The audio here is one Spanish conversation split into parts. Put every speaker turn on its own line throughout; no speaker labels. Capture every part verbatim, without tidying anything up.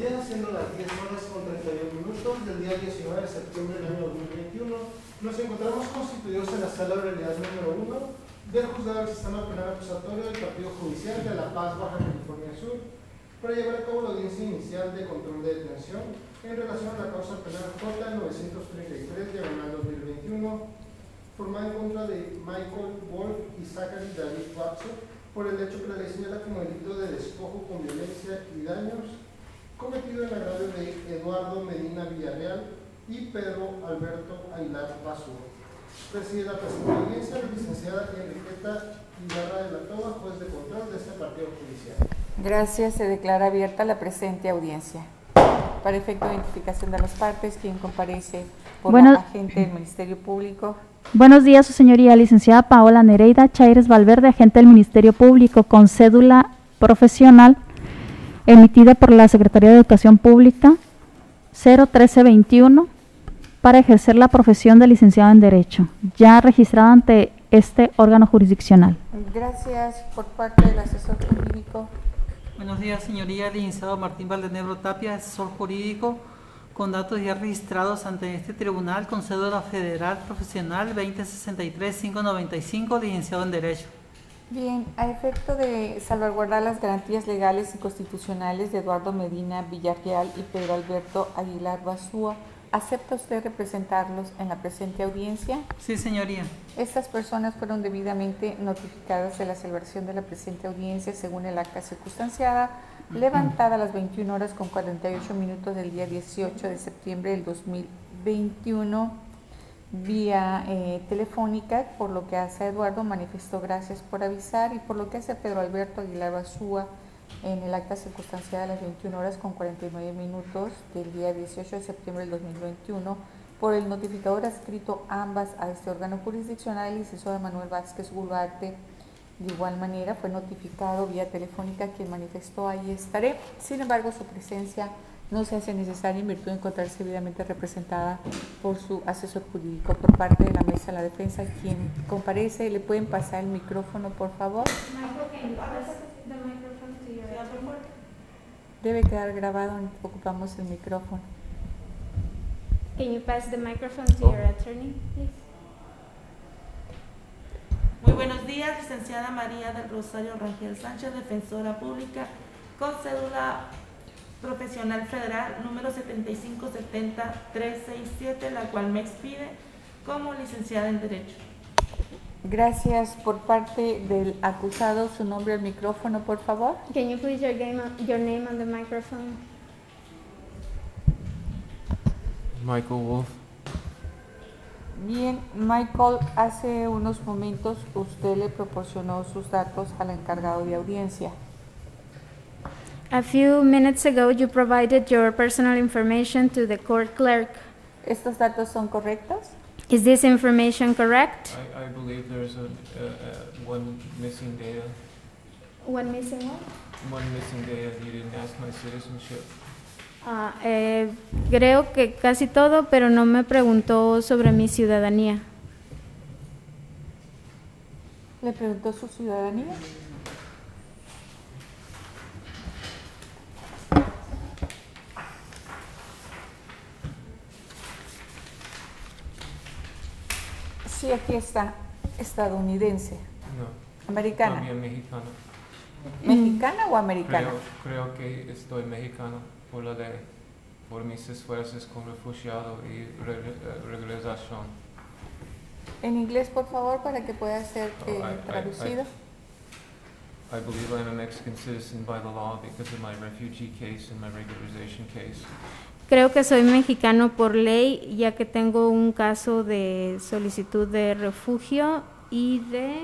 día, siendo las diez horas con treinta y un minutos del día diecinueve de septiembre del año dos mil veintiuno. Nos encontramos constituidos en la sala de realidad número uno del Juzgado del Sistema Penal Acusatorio del Partido Judicial de La Paz, Baja California Sur, para llevar a cabo la audiencia inicial de control de detención en relación a la causa penal J novecientos treinta y tres, diagonal dos mil veintiuno, formada en contra de Michael Wolf y Zachary David Watson por el hecho que la ley señala como delito de despojo con violencia y daños cometido en agravio de Eduardo Medina Villarreal y Pedro Alberto Aguilar Basura. Preside la presente audiencia la licenciada Enriqueta Ibarra de la Toba, juez de control de este partido judicial.
Gracias. Se declara abierta la presente audiencia. Para efecto de identificación de las partes, quien comparece por bueno, la agente del Ministerio Público.
Buenos días, su señoría, licenciada Paola Nereida Chaires Valverde, agente del Ministerio Público, con cédula profesional emitida por la Secretaría de Educación Pública cero trece veintiuno para ejercer la profesión de licenciado en Derecho, ya registrada ante este órgano jurisdiccional.
Gracias. Por parte del asesor jurídico.
Buenos días, señoría, licenciado Martín Valdenebro Tapia, asesor jurídico, con datos ya registrados ante este tribunal con cédula federal profesional veinte sesenta y tres cinco noventa y cinco, licenciado en Derecho.
Bien, a efecto de salvaguardar las garantías legales y constitucionales de Eduardo Medina Villarreal y Pedro Alberto Aguilar Basúa, ¿acepta usted representarlos en la presente audiencia?
Sí, señoría.
Estas personas fueron debidamente notificadas de la celebración de la presente audiencia según el acta circunstanciada, levantada a las veintiuna horas con cuarenta y ocho minutos del día dieciocho de septiembre del dos mil veintiuno, vía eh, telefónica. Por lo que hace a Eduardo, manifestó gracias por avisar, y por lo que hace a Pedro Alberto Aguilar Basúa, en el acta circunstanciada a las veintiuna horas con cuarenta y nueve minutos del día dieciocho de septiembre del dos mil veintiuno, por el notificador adscrito ambas a este órgano jurisdiccional, el licenciado Manuel Vázquez Gulbarte. De igual manera fue notificado vía telefónica, quien manifestó ahí estaré. Sin embargo, su presencia no se hace necesaria en virtud de encontrarse debidamente representada por su asesor jurídico. Por parte de la mesa de la defensa, quien comparece, ¿le pueden pasar el micrófono, por favor? Debe quedar grabado, ocupamos el micrófono.
Can you pass the microphone to your attorney, please?
Muy buenos días, licenciada María del Rosario Rangel Sánchez, defensora pública, con cédula profesional federal número setenta y cinco setenta tres sesenta y siete, la cual me expide como licenciada en Derecho.
Gracias. Por parte del acusado, su nombre al micrófono, por favor.
Can you please your name on, your name on the microphone?
Michael Wolf.
Bien, Michael, hace unos momentos usted le proporcionó sus datos al encargado de audiencia.
A few minutes ago, you provided your personal information to the court clerk.
¿Estos datos son correctos?
Is this information correct?
I, I believe there's a, a, a one missing data.
One missing one?
One missing data. You didn't ask my citizenship.
Uh, eh, creo que casi todo, pero no me preguntó sobre mi ciudadanía.
¿Le preguntó su ciudadanía? Sí, aquí está, estadounidense.
No.
Americana.
También mexicano.
¿Mexicana o americana?
Creo, creo que estoy mexicano por la ley, por mis esfuerzos con refugiado y re, regresación.
En inglés, por favor, para que pueda ser eh,
oh, I,
traducido.
I, I, I believe I'm a Mexican citizen by the law because of my refugee case and my regularization case.
Creo que soy mexicano por ley, ya que tengo un caso de solicitud de refugio y de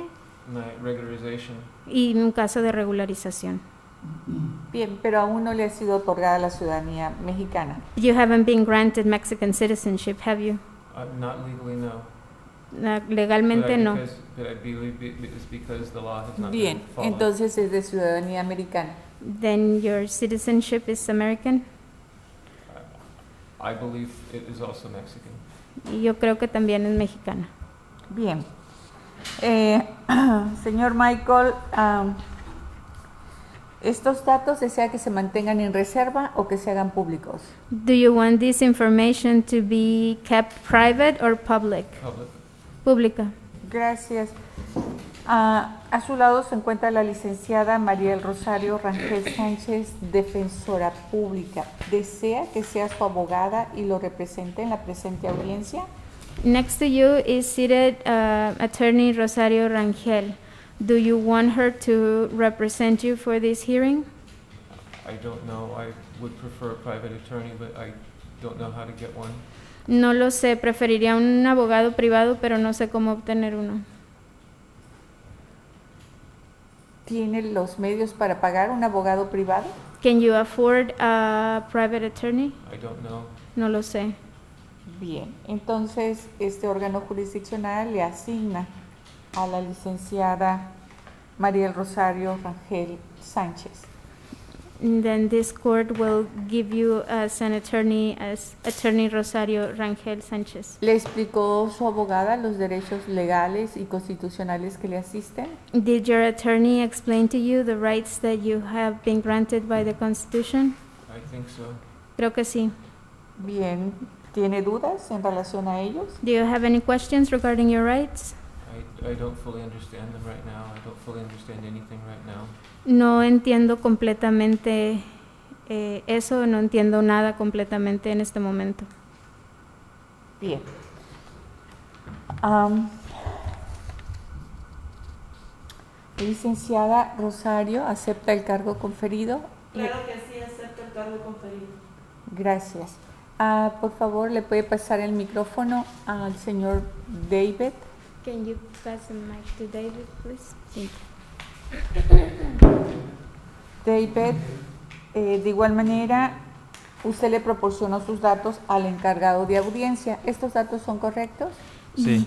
y un caso de regularización.
Bien, pero aún no le ha sido otorgada la ciudadanía mexicana.
You haven't been granted Mexican citizenship, have you?
Uh, not legally, no.
Uh, legalmente no.
Because, but I believe it's because the law has not
Bien,
been followed.
entonces es de ciudadanía americana.
Then your citizenship is American?
I believe it is also Mexican.
Y yo creo que también es mexicana.
Bien. Eh, señor Michael, um, ¿Estos datos desea que se mantengan en reserva o que se hagan públicos?
Do you want this information to be kept private or public?
Public.
Pública.
Gracias. Ah, a su lado se encuentra la licenciada María del Rosario Rangel Sánchez, defensora pública. ¿Desea que sea su abogada y lo represente en la presente audiencia?
Next to you is seated uh, Attorney Rosario Rangel. Do you want her to represent you for this hearing?
I don't know. I would prefer a private attorney, but I don't know how to get one.
No lo sé, preferiría un abogado privado, pero no sé cómo obtener uno.
¿Tiene los medios para pagar un abogado privado?
Can you afford a private attorney?
I don't know.
No lo sé.
Bien, entonces este órgano jurisdiccional le asigna a la licenciada María del Rosario Rangel Sánchez.
Then this court will give you as an attorney, as Attorney Rosario Rangel Sánchez.
¿Le explicó su abogada los derechos legales y constitucionales que le asisten?
Did your attorney explain to you the rights that you have been granted by the Constitution?
I think so.
Creo que sí.
Bien, ¿tiene dudas en relación a ellos?
Do you have any questions regarding your rights?
I, I don't fully understand them right now. I don't fully understand anything right now.
No entiendo completamente eh, eso, no entiendo nada completamente en este momento.
Bien. Am, licenciada Rosario, ¿acepta el cargo conferido?
Claro que sí, acepto el cargo conferido.
Gracias. Ah, por favor, ¿le puede pasar el micrófono al señor David?
Can you pass the mic to David, please? Sí.
David, eh, de igual manera, usted le proporcionó sus datos al encargado de audiencia. ¿Estos datos son correctos?
Sí.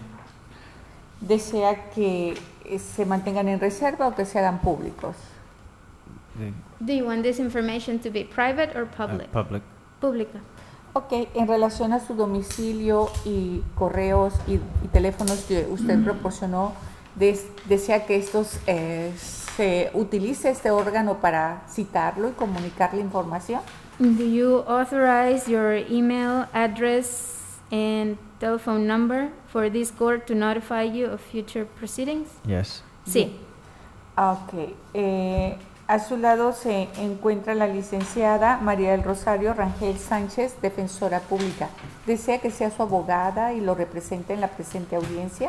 ¿Desea que eh, se mantengan en reserva o que se hagan públicos?
Sí.
Do you want this information to be private or
Uh,
public?
public.
Pública.
Ok, en relación a su domicilio y correos y, y teléfonos que usted proporcionó, des- ¿desea que estos eh, se utilice este órgano para citarlo y comunicarle información?
Do you authorize your email address and telephone number for this court to notify you of future proceedings?
Yes.
Sí.
Ok, eh, a su lado se encuentra la licenciada María del Rosario Rangel Sánchez, defensora pública. ¿Desea que sea su abogada y lo represente en la presente audiencia?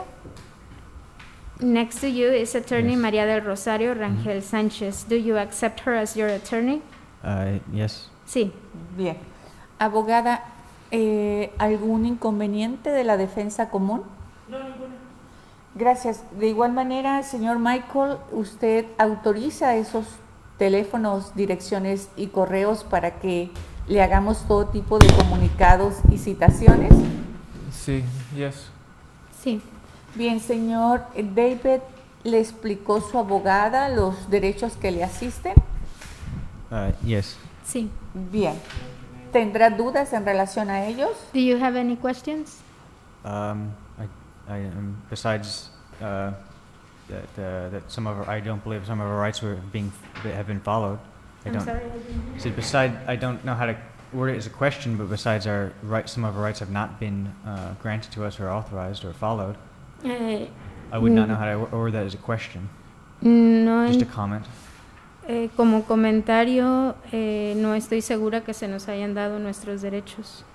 Next to you is Attorney
Yes.
María del Rosario Rangel Sánchez. Do you accept her as your attorney?
Uh, yes.
Sí.
Bien. Abogada, eh, ¿algún inconveniente de la defensa común?
No, ninguna.
Gracias. De igual manera, señor Michael, ¿usted autoriza esos teléfonos, direcciones y correos para que le hagamos todo tipo de comunicados y citaciones?
Sí, yes.
Sí.
Bien, señor David, ¿le explicó su abogada los derechos que le asisten?
Uh, yes.
Sí.
Bien. ¿Tendrá dudas en relación a ellos?
Do you have any questions?
Um, I, I, um, besides uh, that, uh, that some of our, I don't believe some of our rights were being that have been followed. I
I'm
don't.
sorry, I didn't hear.
So beside, I don't know how to word it as a question, but besides our rights, some of our rights have not been uh, granted to us or authorized or followed.
Eh,
I would not
Mm.
know how to wo- word that as a question.
no,
Just a
en-
comment.
eh, como comentario, eh, no estoy segura que se nos hayan dado nuestros derechos.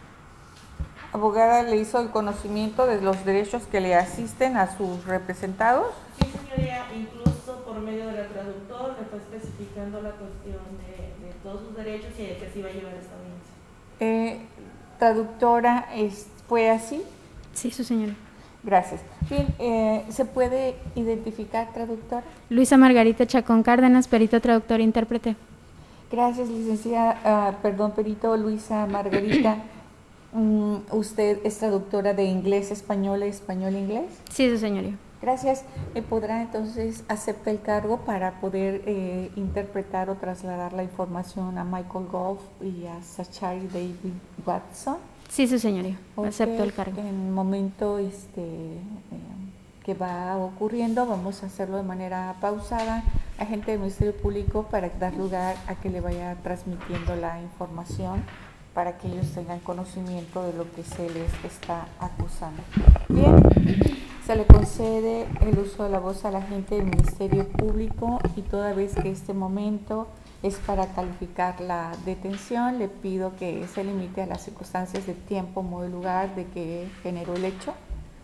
¿Abogada le hizo el conocimiento de los derechos que le asisten a sus representados?
Sí, señoría, incluso por medio del traductor le fue especificando la cuestión de, de todos sus derechos y de que se iba a llevar esta audiencia.
Eh, traductora, es- ¿fue así?
Sí, su señora.
Gracias. Bien, eh, ¿se puede identificar, traductora?
Luisa Margarita Chacón Cárdenas, perito traductor e intérprete.
Gracias, licenciada, ah, perdón, perito Luisa Margarita. Mm, ¿Usted es traductora de inglés, español, español, inglés?
Sí, su señoría.
Gracias. Eh, ¿Podrá entonces aceptar el cargo para poder eh, interpretar o trasladar la información a Michael Goff y a Zachary David Watson?
Sí, su señoría.
Ok,
Acepto el cargo.
En el momento este, eh, que va ocurriendo, vamos a hacerlo de manera pausada. agente del Ministerio Público para dar lugar a que le vaya transmitiendo la información para que ellos tengan conocimiento de lo que se les está acusando. Bien, se le concede el uso de la voz al agente del Ministerio Público y toda vez que este momento es para calificar la detención, le pido que se limite a las circunstancias de tiempo, modo y lugar de que generó el hecho.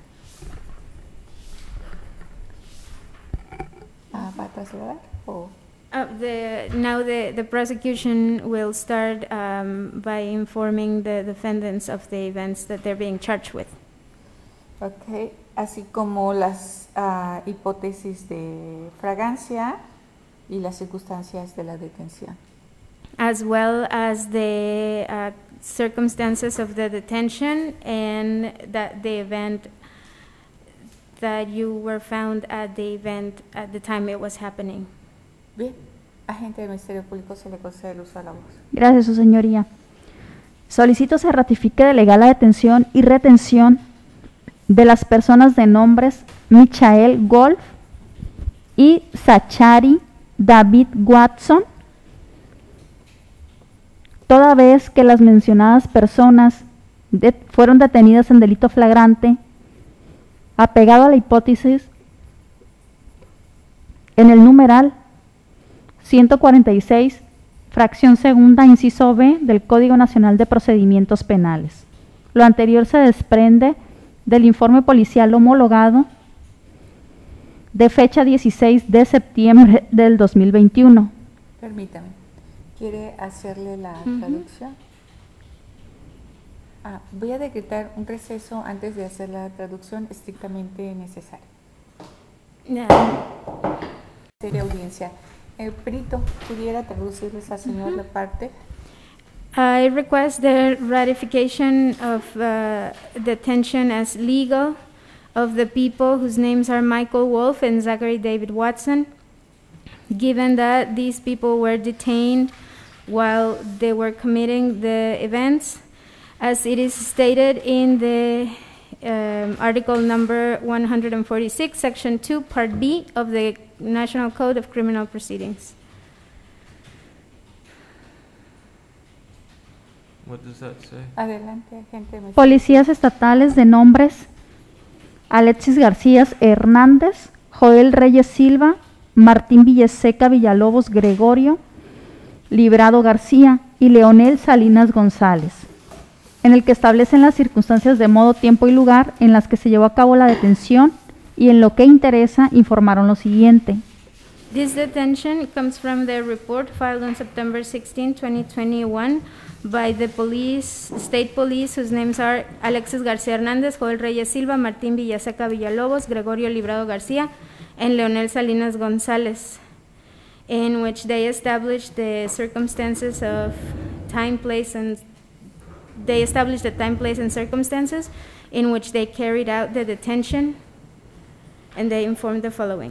Ah, ¿va a trasladar? ¿O?
Uh, the, now the, the prosecution will start um, by informing the defendants of the events that they're being charged with.
Ok, así como las uh, hipótesis de fragancia y las circunstancias de la detención.
As well as the uh, circumstances of the detention and that the event that you were found at the event at the time it was happening.
Bien, agente del Ministerio Público, se le concede el uso de la voz.
Gracias, su señoría. Solicito se ratifique de legal la detención y retención de las personas de nombres Michael Golf y Zachary David Watson, toda vez que las mencionadas personas de, fueron detenidas en delito flagrante, apegado a la hipótesis en el numeral ciento cuarenta y seis, fracción segunda, inciso B del Código Nacional de Procedimientos Penales. Lo anterior se desprende del informe policial homologado de fecha dieciséis de septiembre del dos mil veintiuno.
Permítame, ¿quiere hacerle la
Uh-huh.
traducción? Ah, voy a decretar un receso antes de hacer la traducción estrictamente necesaria.
Yeah.
Sería audiencia. Eh, Perito, ¿pudiera traducirles al señor la parte?
I request the ratification of uh, detention as legal of the people whose names are Michael Wolf and Zachary David Watson, given that these people were detained while they were committing the events, as it is stated in the um, article number one hundred forty-six, section two, part B of the National Code of Criminal Proceedings.
What does that say?
Adelante, agente. del Ministerio
Policías estatales de nombres Alexis García Hernández, Joel Reyes Silva, Martín Villeseca Villalobos Gregorio, Librado García y Leonel Salinas González, en el que establecen las circunstancias de modo, tiempo y lugar en las que se llevó a cabo la detención y en lo que interesa informaron lo siguiente.
This detention comes from the report filed on September sixteenth, twenty twenty-one by the police, state police, whose names are Alexis García Hernández, Joel Reyes Silva, Martín Villaseca Villalobos, Gregorio Librado García, and Leonel Salinas González, in which they established the circumstances of time, place, and they established the time, place, and circumstances in which they carried out the detention, and they informed the following.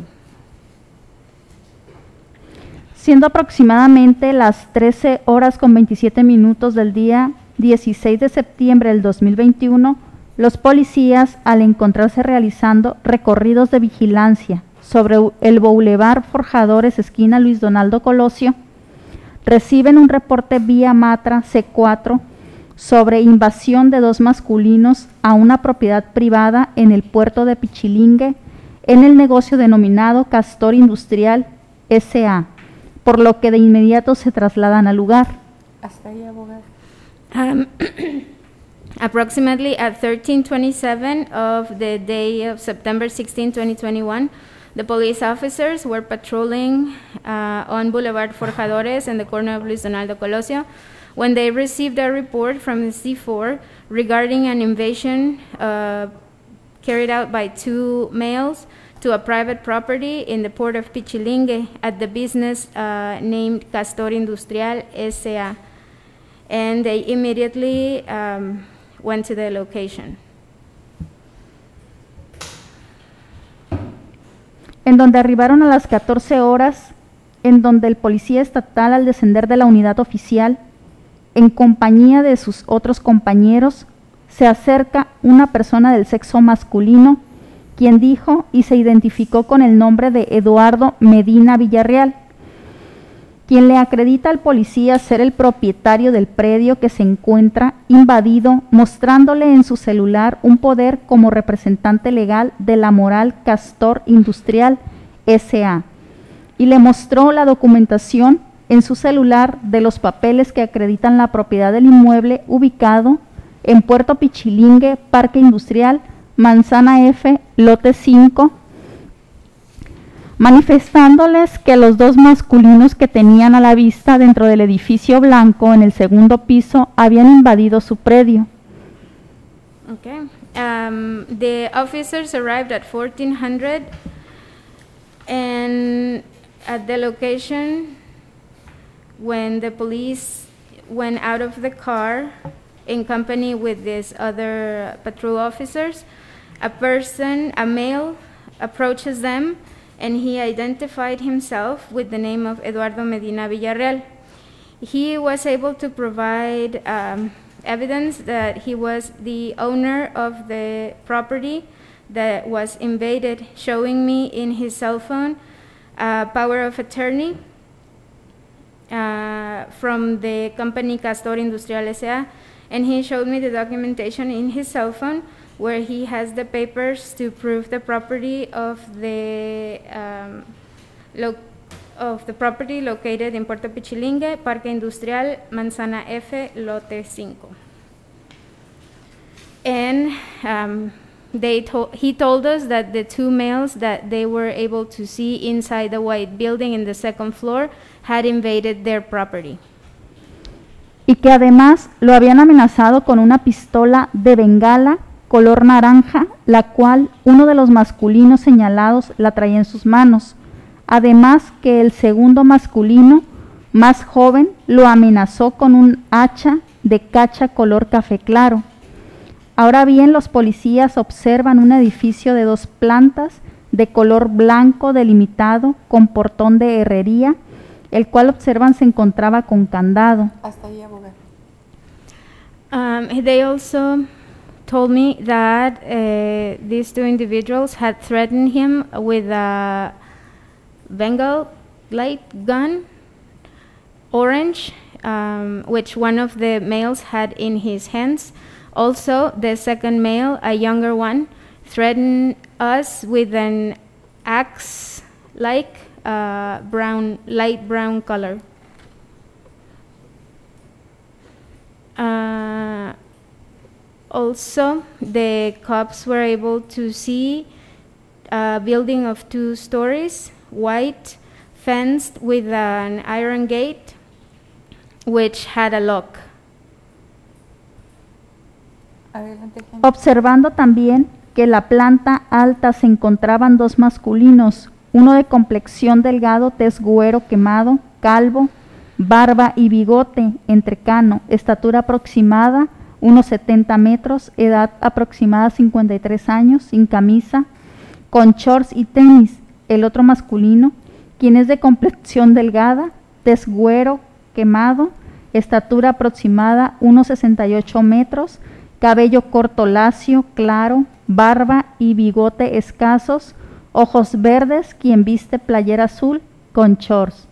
Siendo aproximadamente las trece horas con veintisiete minutos del día dieciséis de septiembre del dos mil veintiuno, los policías, al encontrarse realizando recorridos de vigilancia sobre el Boulevard Forjadores, esquina Luis Donaldo Colosio, reciben un reporte vía Matra C cuatro sobre invasión de dos masculinos a una propiedad privada en el puerto de Pichilingue, en el negocio denominado Castor Industrial S A, por lo que de inmediato se trasladan al lugar.
Hasta ahí, abogado.
Um, approximately at thirteen twenty-seven of the day of September sixteenth, twenty twenty-one, the police officers were patrolling uh, on Boulevard Forjadores in the corner of Luis Donaldo Colosio when they received a report from the C four regarding an invasion uh, carried out by two males to a private property in the port of Pichilingue at the business uh, named Castor Industrial S A, and they immediately um, went to the location.
En donde arribaron a las catorce horas, en donde el policía estatal, al descender de la unidad oficial, en compañía de sus otros compañeros, se acerca una persona del sexo masculino quien dijo y se identificó con el nombre de Eduardo Medina Villarreal, quien le acredita al policía ser el propietario del predio que se encuentra invadido, mostrándole en su celular un poder como representante legal de la Moral Castor Industrial S A y le mostró la documentación en su celular de los papeles que acreditan la propiedad del inmueble ubicado en Puerto Pichilingue, Parque Industrial, Manzana F, lote cinco, manifestándoles que los dos masculinos que tenían a la vista dentro del edificio blanco en el segundo piso habían invadido su predio.
Okay. Um, the officers arrived at fourteen hundred and at the location when the police went out of the car in company with these other patrol officers, a person, a male, approaches them and he identified himself with the name of Eduardo Medina Villarreal. He was able to provide um, evidence that he was the owner of the property that was invaded, showing me in his cell phone uh, power of attorney uh, from the company Castor Industrial S A, and he showed me the documentation in his cell phone where he has the papers to prove the property of the um, lo of the property located in Puerto Pichilingue, Parque Industrial, Manzana F, lote cinco. And um, they to he told us that the two males that they were able to see inside the white building in the second floor had invaded their property.
Y que además lo habían amenazado con una pistola de bengala color naranja, la cual uno de los masculinos señalados la traía en sus manos. Además que el segundo masculino, más joven, lo amenazó con un hacha de cacha color café claro. Ahora bien, los policías observan un edificio de dos plantas de color blanco delimitado con portón de herrería, el cual observan se encontraba con candado.
Hasta ahí, abogado.
Um, they also told me that uh, these two individuals had threatened him with a Bengal light gun, orange, um, which one of the males had in his hands. Also, the second male, a younger one, threatened us with an axe-like uh, brown, light brown color. Uh, also, the cops were able to see a building of two stories, white, fenced with an iron gate, which had a lock.
Adelante, Jenny.
Observando también que en la planta alta se encontraban dos masculinos, uno de complexión delgado, tez güero quemado, calvo, barba y bigote entrecano, estatura aproximada, unos setenta metros, edad aproximada cincuenta y tres años, sin camisa, con shorts y tenis. El otro masculino, quien es de complexión delgada, tez güero quemado, estatura aproximada, unos sesenta y ocho metros, cabello corto lacio, claro, barba y bigote escasos, ojos verdes, quien viste playera azul con shorts.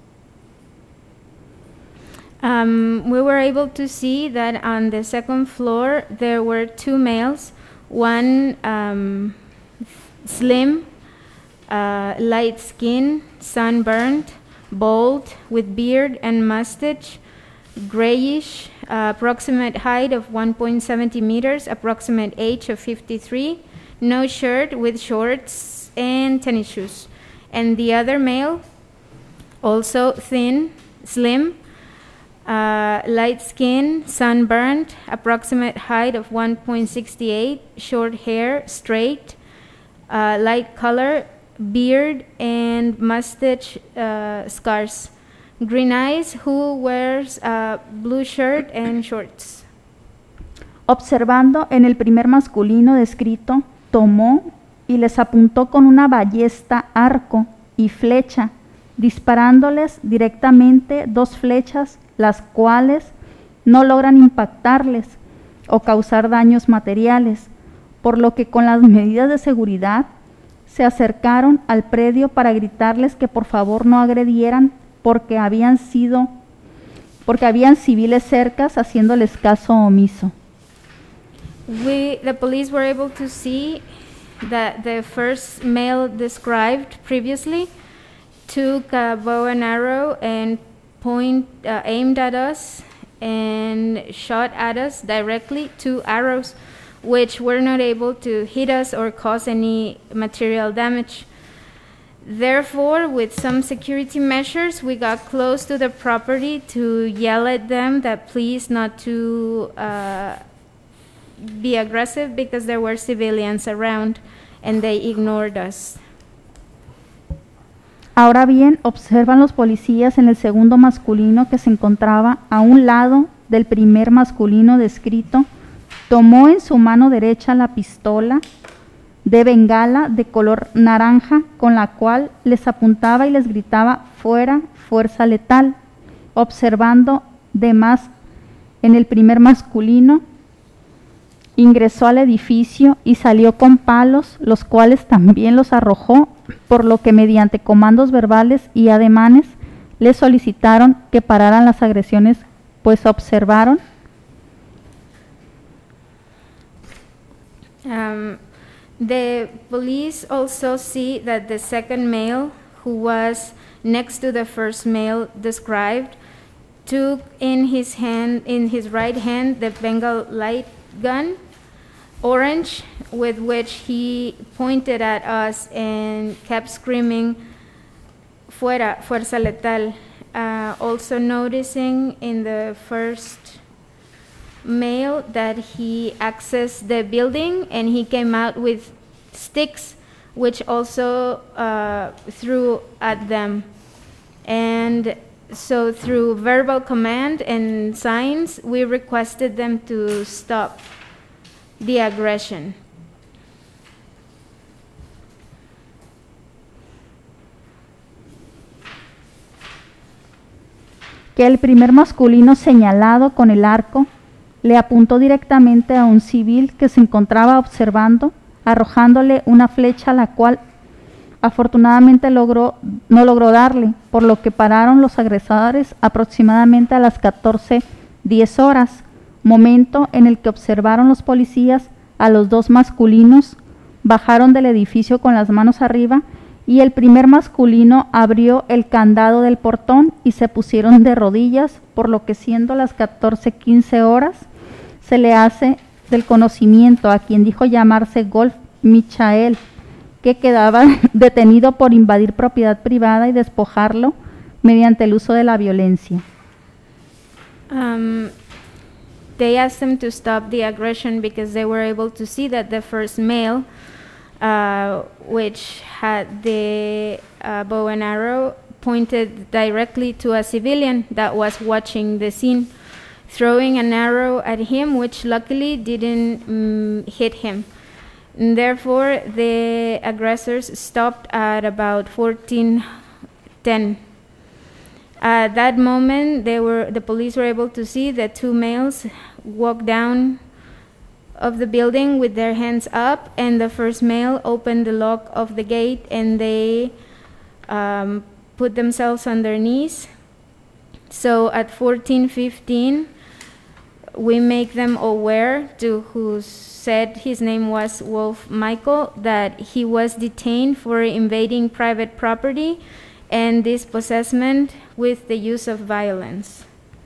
Um, we were able to see that on the second floor there were two males, one um, slim, uh, light skin, sunburned, bald, with beard and mustache, grayish, uh, approximate height of one point seven zero meters, approximate age of fifty-three, no shirt, with shorts and tennis shoes. And the other male, also thin, slim, uh, light skin, sunburned, approximate height of one point six eight, short hair, straight, uh, light color, beard and mustache uh, scars. Green eyes, who wears a blue shirt and shorts.
Observando en el primer masculino descrito, tomó y les apuntó con una ballesta, arco y flecha, disparándoles directamente dos flechas, las cuales no logran impactarles o causar daños materiales, por lo que con las medidas de seguridad se acercaron al predio para gritarles que por favor no agredieran porque habían sido, porque habían civiles cercas haciéndoles caso omiso.
We, the police were able to see that the first male described previously took a bow and arrow and point, uh, aimed at us and shot at us directly two arrows, which were not able to hit us or cause any material damage. Therefore, with some security measures, we got close to the property to yell at them that please not to uh, be aggressive because there were civilians around and they ignored us.
Ahora bien, observan los policías en el segundo masculino que se encontraba a un lado del primer masculino descrito. Tomó en su mano derecha la pistola de bengala de color naranja con la cual les apuntaba y les gritaba fuera, fuerza letal, observando de más en el primer masculino. Ingresó al edificio y salió con palos, los cuales también los arrojó, por lo que mediante comandos verbales y ademanes le solicitaron que pararan las agresiones, pues observaron
Um, the police also see that the second male, who was next to the first male described, took in his hand, in his right hand, the Bengal light gun, orange, with which he pointed at us and kept screaming, "Fuera, fuerza letal." Uh, also noticing in the first male that he accessed the building and he came out with sticks, which also uh, threw at them. And so through verbal command and signs, we requested them to stop the aggression.
Que el primer masculino señalado con el arco le apuntó directamente a un civil que se encontraba observando, arrojándole una flecha, la cual afortunadamente logró, no logró darle, por lo que pararon los agresores aproximadamente a las catorce diez horas, momento en el que observaron los policías a los dos masculinos, bajaron del edificio con las manos arriba y el primer masculino abrió el candado del portón y se pusieron de rodillas, por lo que siendo las catorce quince horas, se le hace del conocimiento a quien dijo llamarse Golf Michael, que quedaba detenido por invadir propiedad privada y despojarlo mediante el uso de la violencia.
Um, they asked them to stop the aggression because they were able to see that the first male, uh, which had the uh, bow and arrow, pointed directly to a civilian that was watching the scene, throwing an arrow at him, which luckily didn't um, hit him. And therefore, the aggressors stopped at about fourteen ten. At that moment, they were, the police were able to see the two males walk down of the building with their hands up, and the first male opened the lock of the gate and they um, put themselves on their knees. So at fourteen fifteen, we make them aware, to who said his name was Wolf Michael, that he was detained for invading private property and dispossessment with the use of violence.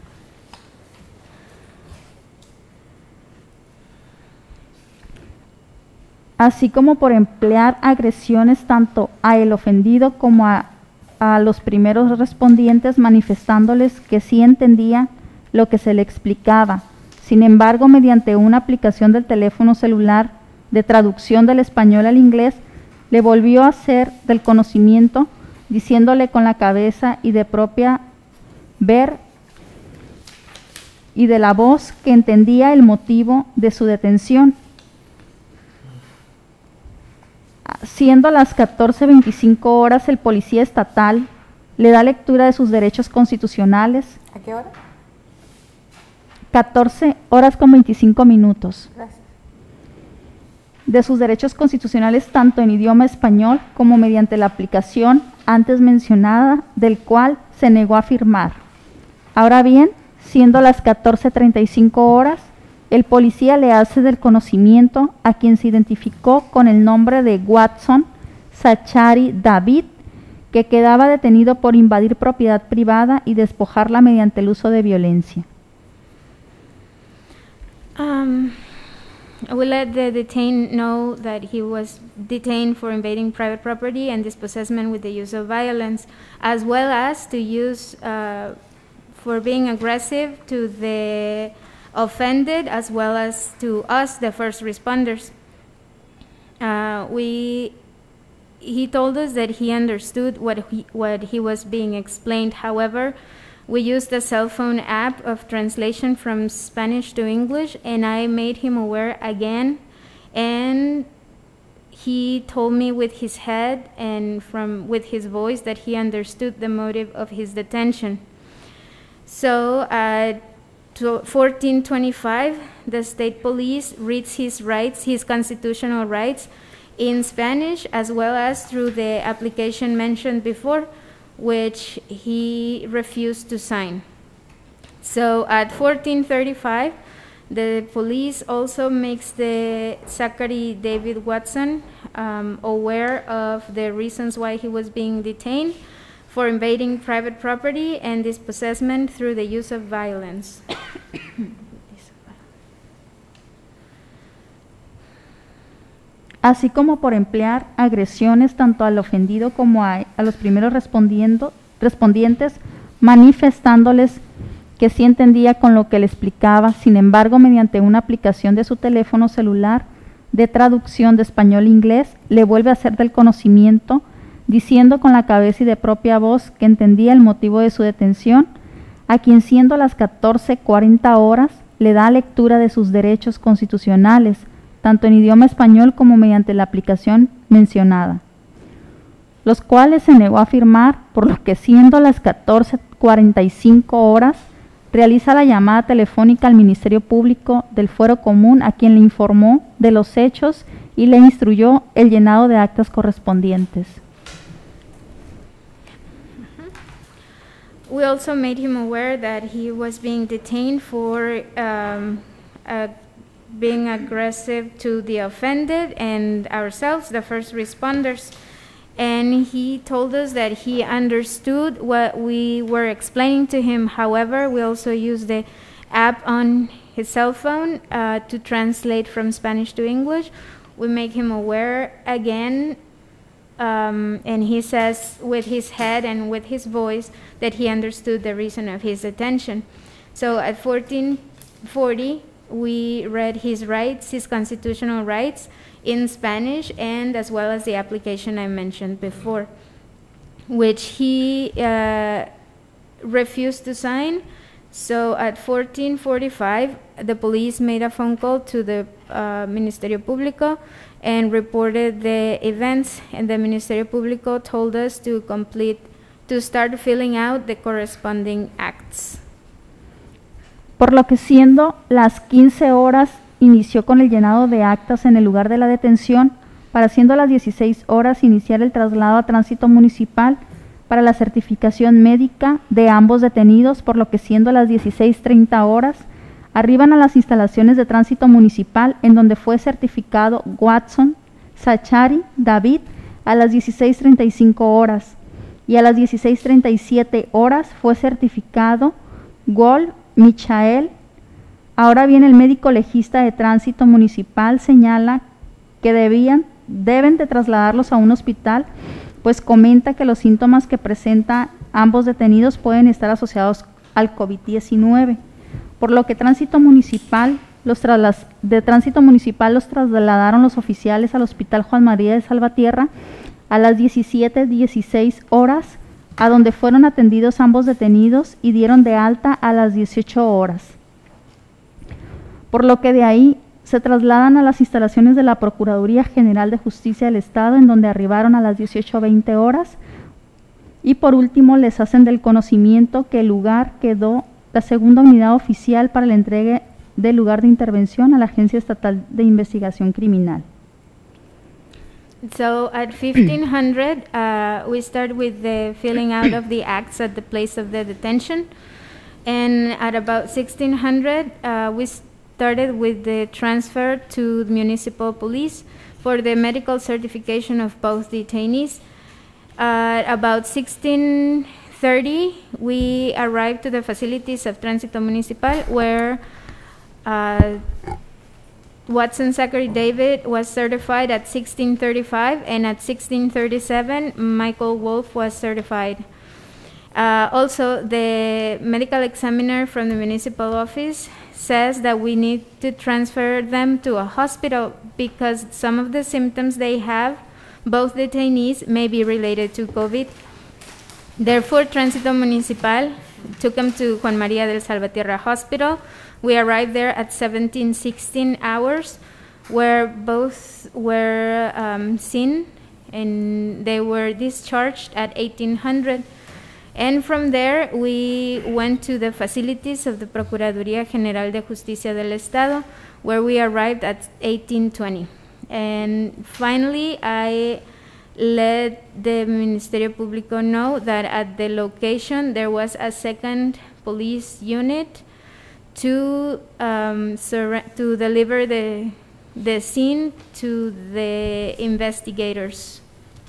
Así como por emplear agresiones tanto a el ofendido como a, a los primeros respondientes, manifestándoles que sí entendía lo que se le explicaba. Sin embargo, mediante una aplicación del teléfono celular de traducción del español al inglés, le volvió a hacer del conocimiento, diciéndole con la cabeza y de propia ver y de la voz que entendía el motivo de su detención. Siendo las catorce veinticinco horas, el policía estatal le da lectura de sus derechos constitucionales.
¿A qué hora?
catorce horas con veinticinco minutos.
Gracias.
de sus derechos constitucionales tanto en idioma español como mediante la aplicación antes mencionada, del cual se negó a firmar. Ahora bien, siendo las catorce treinta y cinco horas, el policía le hace del conocimiento a quien se identificó con el nombre de Watson Zachary David, que quedaba detenido por invadir propiedad privada y despojarla mediante el uso de violencia.
Um, we let the detained know that he was detained for invading private property and dispossessment with the use of violence, as well as to use uh, for being aggressive to the offended, as well as to us, the first responders. Uh, we, he told us that he understood what he, what he was being explained. However, we used the cell phone app of translation from Spanish to English, and I made him aware again, and he told me with his head and from with his voice that he understood the motive of his detention. So at fourteen twenty-five, the state police reads his rights, his constitutional rights, in Spanish, as well as through the application mentioned before, which he refused to sign. So at fourteen thirty-five, the police also makes the Zachary David Watson um, aware of the reasons why he was being detained for invading private property and dispossessment through the use of violence.
Así como por emplear agresiones tanto al ofendido como a, a los primeros respondiendo, respondientes, manifestándoles que sí entendía con lo que le explicaba. Sin embargo, mediante una aplicación de su teléfono celular de traducción de español a inglés, le vuelve a hacer del conocimiento, diciendo con la cabeza y de propia voz que entendía el motivo de su detención, a quien siendo las catorce cuarenta horas le da lectura de sus derechos constitucionales, tanto en idioma español como mediante la aplicación mencionada, los cuales se negó a firmar, por lo que siendo las catorce cuarenta y cinco horas, realiza la llamada telefónica al Ministerio Público del Fuero Común, a quien le informó de los hechos y le instruyó el llenado de actas correspondientes.
We also made him aware that he was being detained for um, uh, being aggressive to the offended and ourselves, the first responders. And he told us that he understood what we were explaining to him. However, we also used the app on his cell phone uh, to translate from Spanish to English. We make him aware again, um, and he says with his head and with his voice that he understood the reason of his detention. So at fourteen forty, we read his rights, his constitutional rights, in Spanish, and as well as the application I mentioned before, which he uh, refused to sign. So at fourteen forty-five, the police made a phone call to the uh, Ministerio Público and reported the events, and the Ministerio Público told us to complete, to start filling out the corresponding acts.
Por lo que siendo las quince horas, inició con el llenado de actas en el lugar de la detención, para siendo las dieciséis horas iniciar el traslado a tránsito municipal para la certificación médica de ambos detenidos, por lo que siendo las dieciséis treinta horas, arriban a las instalaciones de tránsito municipal en donde fue certificado Watson Zachary David a las dieciséis treinta y cinco horas, y a las dieciséis treinta y siete horas fue certificado Wol Michael. Ahora bien, el médico legista de tránsito municipal señala que debían, deben de trasladarlos a un hospital, pues comenta que los síntomas que presentan ambos detenidos pueden estar asociados al COVID diecinueve, por lo que tránsito municipal, los traslas, de tránsito municipal los trasladaron los oficiales al Hospital Juan María de Salvatierra a las diecisiete dieciséis horas, a donde fueron atendidos ambos detenidos y dieron de alta a las dieciocho horas. Por lo que de ahí se trasladan a las instalaciones de la Procuraduría General de Justicia del Estado, en donde arribaron a las dieciocho veinte horas, y por último les hacen del conocimiento que el lugar quedó la segunda unidad oficial para la entrega del lugar de intervención a la Agencia Estatal de Investigación Criminal.
So at fifteen hundred, uh, we start with the filling out of the acts at the place of the detention. And at about sixteen hundred, uh, we started with the transfer to the municipal police for the medical certification of both detainees. At about sixteen thirty, we arrived to the facilities of Tránsito Municipal, where uh, Watson Zachary David was certified at sixteen thirty-five, and at sixteen thirty-seven, Michael Wolf was certified. Uh, also, the medical examiner from the municipal office says that we need to transfer them to a hospital because some of the symptoms they have, both detainees, may be related to COVID. Therefore, Tránsito Municipal took them to Juan María del Salvatierra Hospital. We arrived there at seventeen sixteen hours, where both were um, seen, and they were discharged at eighteen hundred. And from there, we went to the facilities of the Procuraduría General de Justicia del Estado, where we arrived at eighteen twenty. And finally, I let the Ministerio Público know that at the location there was a second police unit to um, to deliver the the scene to the investigators.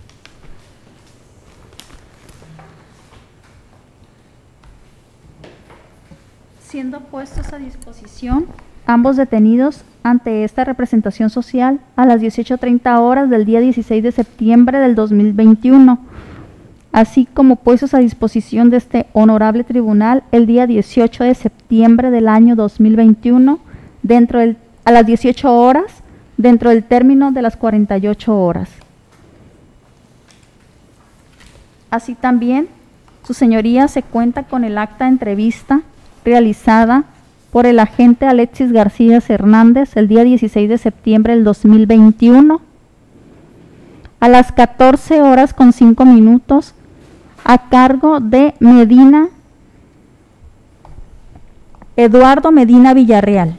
Siendo puestos a disposición ambos detenidos ante esta representación social a las dieciocho treinta horas del día dieciséis de septiembre del dos mil veintiuno, así como puestos a disposición de este honorable tribunal el día dieciocho de septiembre del año dos mil veintiuno, dentro del, a las dieciocho horas, dentro del término de las cuarenta y ocho horas. Así también, su señoría se cuenta con el acta de entrevista realizada por el agente Alexis García Hernández el día dieciséis de septiembre del dos mil veintiuno a las catorce horas con cinco minutos a cargo de Medina, Eduardo Medina Villarreal.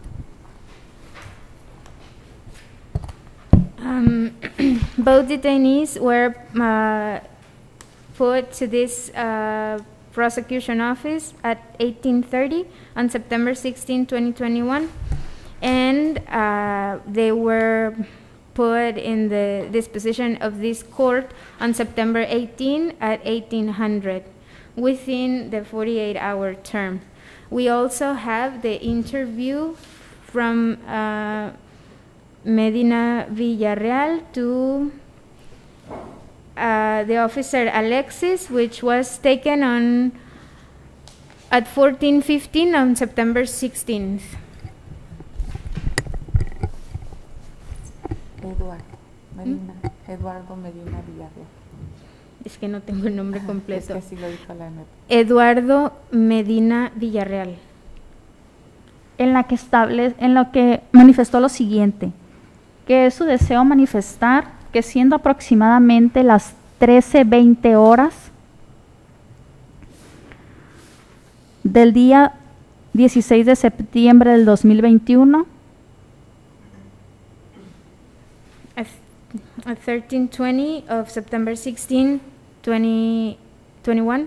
Um, both detainees were uh, put to this uh, prosecution office at eighteen thirty on September sixteenth, twenty twenty-one, and uh, they were put in the disposition of this court on September eighteenth at eighteen hundred within the forty-eight hour term. We also have the interview from uh, Medina Villarreal to Uh, the officer Alexis, which was taken on at fourteen fifteen on September sixteenth.
Eduardo Medina, ¿Mm? Eduardo Medina Villarreal.
Es que no tengo el nombre
Ah,
completo.
Es que sí lo dijo la neta.
Eduardo Medina Villarreal.
En la que establece, en lo que manifestó lo siguiente, que es su deseo manifestar que siendo aproximadamente las trece veinte horas del día dieciséis de septiembre del dos mil veintiuno,
At, at thirteen twenty of September sixteenth, twenty twenty-one.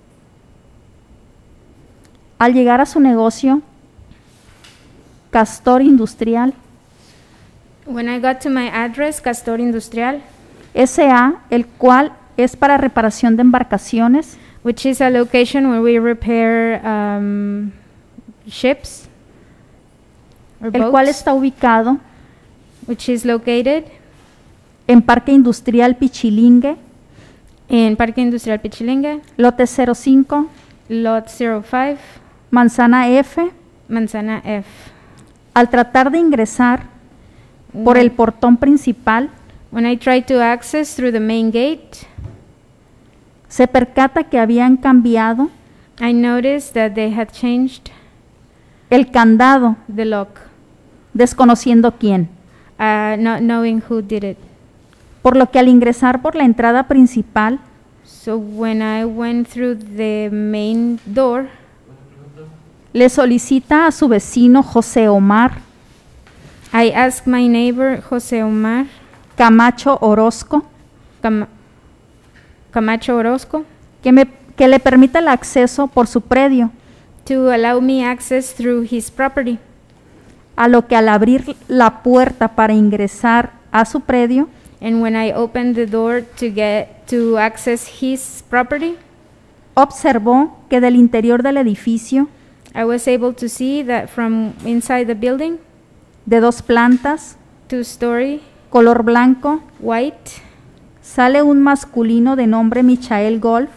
al llegar a su negocio, Castor Industrial,
When I got to my address, Castor Industrial,
S A, el cual es para reparación de embarcaciones,
which is a location where we repair um, ships or
el cual
boats,
está ubicado
which is located
en Parque Industrial Pichilingue,
in Parque Industrial Pichilingue,
lote cero cinco,
Lot zero five,
Manzana F.
Manzana F.
Al tratar de ingresar por el portón principal,
When I tried to access through the main gate,
se percata que habían cambiado
I noticed that they had changed
el candado,
the lock,
desconociendo quién,
uh, not knowing who did it.
por lo que al ingresar por la entrada principal,
So when I went through the main door,
le solicita a su vecino José Omar
I asked my neighbor Jose Omar
Camacho Orozco,
Cam- Camacho Orozco,
que, me, que le permita el acceso por su predio,
to allow me access through his property,
a lo que al abrir la puerta para ingresar a su predio,
and when I opened the door to get to access his property,
observó que del interior del edificio,
I was able to see that from inside the building,
de dos plantas,
two-story,
color blanco,
white,
sale un masculino de nombre Michael Golf,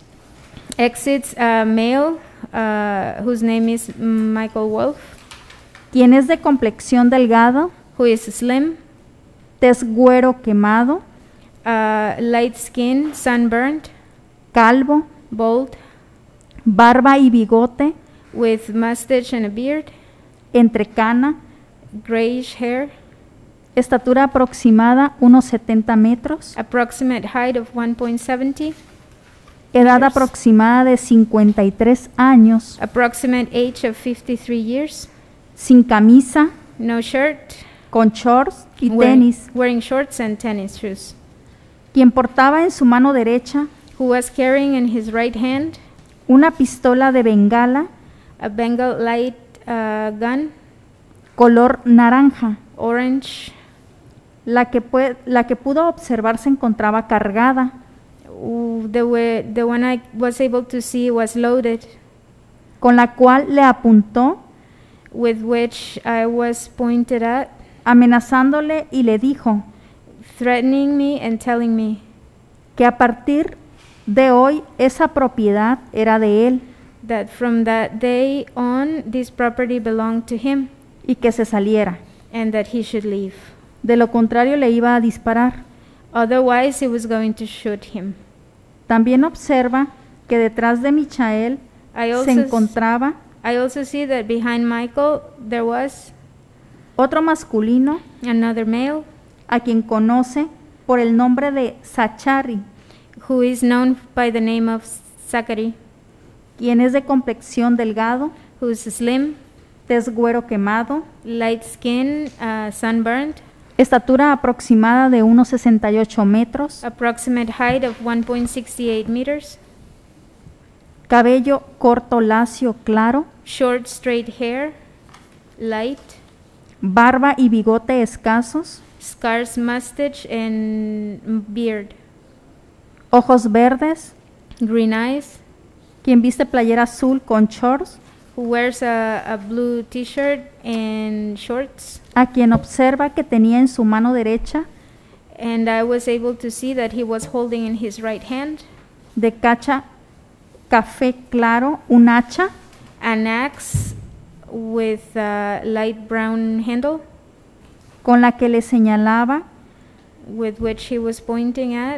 exits a male uh, whose name is Michael Wolf,
quien es de complexión delgado,
who is slim,
tez güero quemado,
uh, light skin, sunburned,
calvo,
bald,
barba y bigote,
with mustache and a beard,
entrecana,
grayish hair,
estatura aproximada unos setenta metros,
approximate height of one point seven zero,
edad
meters.
aproximada de cincuenta y tres años,
approximate age of fifty-three years,
sin camisa,
no shirt,
con shorts y
wearing,
tenis,
wearing shorts and tennis shoes,
quien portaba en su mano derecha
who was carrying in his right hand
una pistola de bengala
a Bengal light uh, gun,
color naranja.
orange,
La que, pue- la que pudo observar se encontraba cargada,
w- the, way, the one I was able to see was loaded,
con la cual le apuntó,
with which I was pointed at,
amenazándole y le dijo
threatening me and telling me
que a partir de hoy esa propiedad era de él
that from that day on this property belonged to him
y que se saliera.
and that he should leave.
De lo contrario le iba a disparar.
Otherwise, he was going to shoot him.
También observa que detrás de Michael
I
se
also, s-
encontraba
I also see that behind Michael there was
otro masculino
another male
a quien conoce por el nombre de Sachari,
who is known by the name of Zachary,
quien es de complexión delgado,
who is slim,
tez güero quemado,
light skin, uh, sunburned,
estatura aproximada de unos sesenta y ocho metros,
approximate height of one point six eight meters,
cabello corto, lacio, claro,
short straight hair, light,
barba y bigote escasos,
scarce mustache and beard,
ojos verdes,
green eyes,
quien viste playera azul con shorts,
who wears a, a blue t-shirt and shorts,
a quien observa que tenía en su mano derecha
and I was able to see that he was holding in his right hand
de cacha café claro un hacha
an axe with a light brown handle,
con la que le señalaba
with which he was pointing at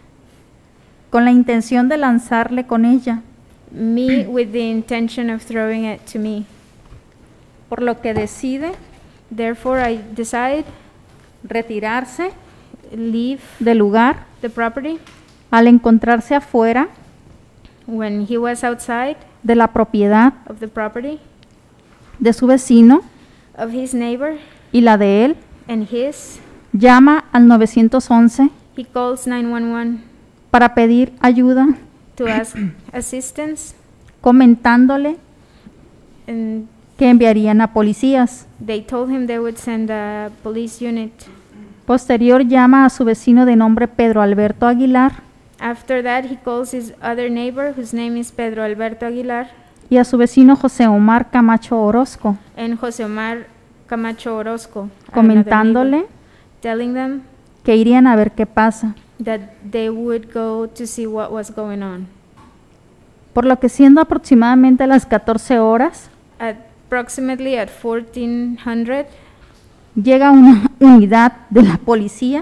con la intención de lanzarle con ella,
me with the intention of throwing it to me.
por lo que decide
Therefore, I decide
retirarse
leave
del lugar.
the property.
Al encontrarse afuera
When he was outside
de la propiedad
of the property
de su vecino
of his neighbor
y la de él,
and his,
llama al nueve once
he calls nine one one
para pedir ayuda,
to ask assistance,
comentándole
and
que enviarían a policías.
they told him they would send a police unit.
Posterior llama a su vecino de nombre Pedro Alberto Aguilar
After that, he calls his other neighbor, whose name is Pedro Alberto Aguilar,
y a su vecino José Omar Camacho Orozco,
and José Omar Camacho Orozco, another
comentándole
neighbor, telling them
que irían a ver qué pasa,
that they would go to see what was going on.
por lo que siendo aproximadamente las catorce horas,
Approximately at fourteen hundred,
llega una unidad de la policía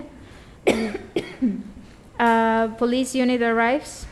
a police unit arrives,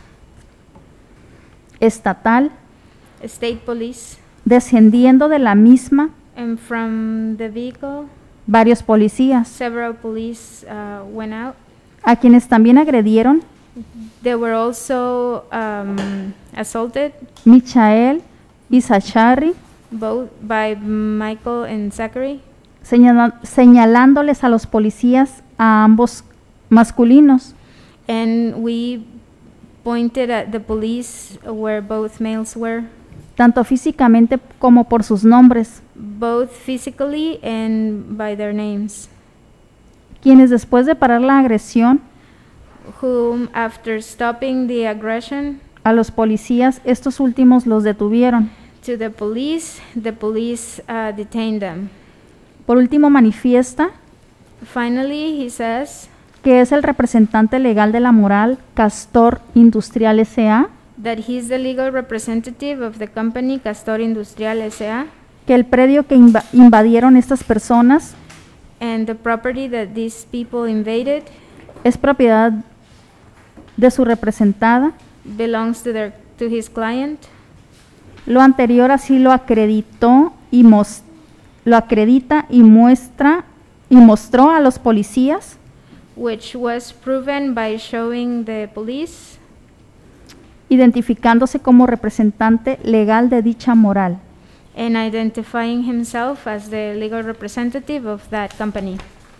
estatal,
state police,
descendiendo de la misma
and from the vehicle,
varios policías,
several police uh, went out.
a quienes también agredieron
They were also um, assaulted,
Michael y Sachari,
both by Michael and Zachary,
señala- señalándoles a los policías a ambos masculinos.
And we pointed at the police where both males were,
Tanto físicamente como por sus nombres,
both physically and by their names,
quienes después de parar la agresión
whom after stopping the aggression
a los policías, estos últimos los detuvieron.
to the police, the police uh, detained them.
Por último, manifiesta
Finally, he says
que es el representante legal de la moral Castor Industrial S A,
that he's the legal representative of the company Castor Industrial S A,
que el predio que inva- invadieron estas personas
and the property that these people invaded
es propiedad de su representada.
belongs to their to his client.
Lo anterior así lo acreditó y mos- lo acredita y muestra y mostró a los policías,
Which was proven by showing the police,
identificándose como representante legal de dicha moral.
and identifying himself as the legal representative of that company.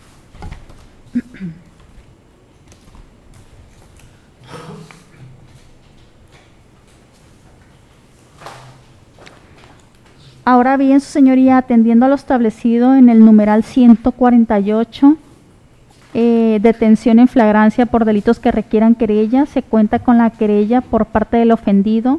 Ahora bien, su señoría, atendiendo a lo establecido en el numeral ciento cuarenta y ocho, eh, detención en flagrancia por delitos que requieran querella, se cuenta con la querella por parte del ofendido,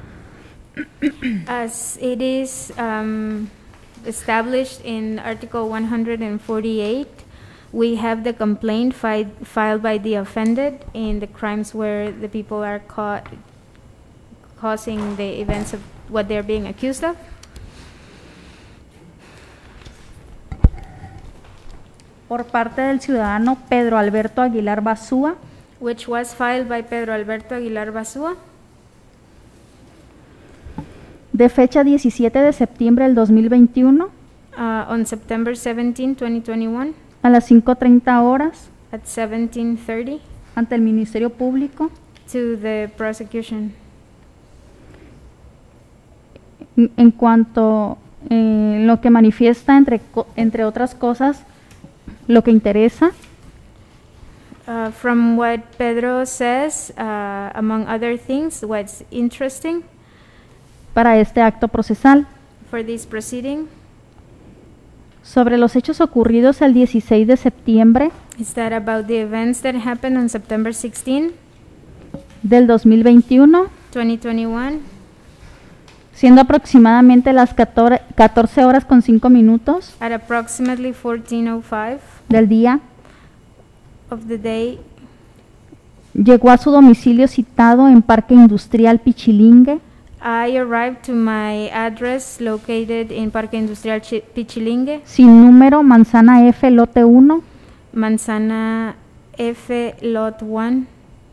As it is um, established in Article one hundred forty-eight, we have the complaint fi- filed by the offended in the crimes where the people are caught causing the events of what they're being accused of.
por parte del ciudadano Pedro Alberto Aguilar Basúa,
Which was filed by Pedro Alberto Aguilar Basúa
de fecha diecisiete de septiembre del dos mil veintiuno,
uh, on September seventeenth, twenty twenty-one,
a las cinco treinta horas,
at seventeen thirty,
ante el Ministerio Público,
to the prosecution.
en en cuanto eh, lo que manifiesta, entre, co- entre otras cosas, lo que interesa,
Uh, from what Pedro says, uh, among other things, what's interesting
para este acto procesal.
for this proceeding
Sobre los hechos ocurridos el dieciséis de septiembre
is that about the events that happened on September sixteenth,
del dos mil veintiuno,
twenty twenty-one,
siendo aproximadamente las catorce catorce horas con cinco minutos
at approximately fourteen oh five
del día,
of the day,
llegó a su domicilio citado en Parque Industrial Pichilingue,
I arrived to my address located in Parque Industrial Chi- Pichilingue,
sin número, Manzana F, lote uno,
Manzana F, Lot one.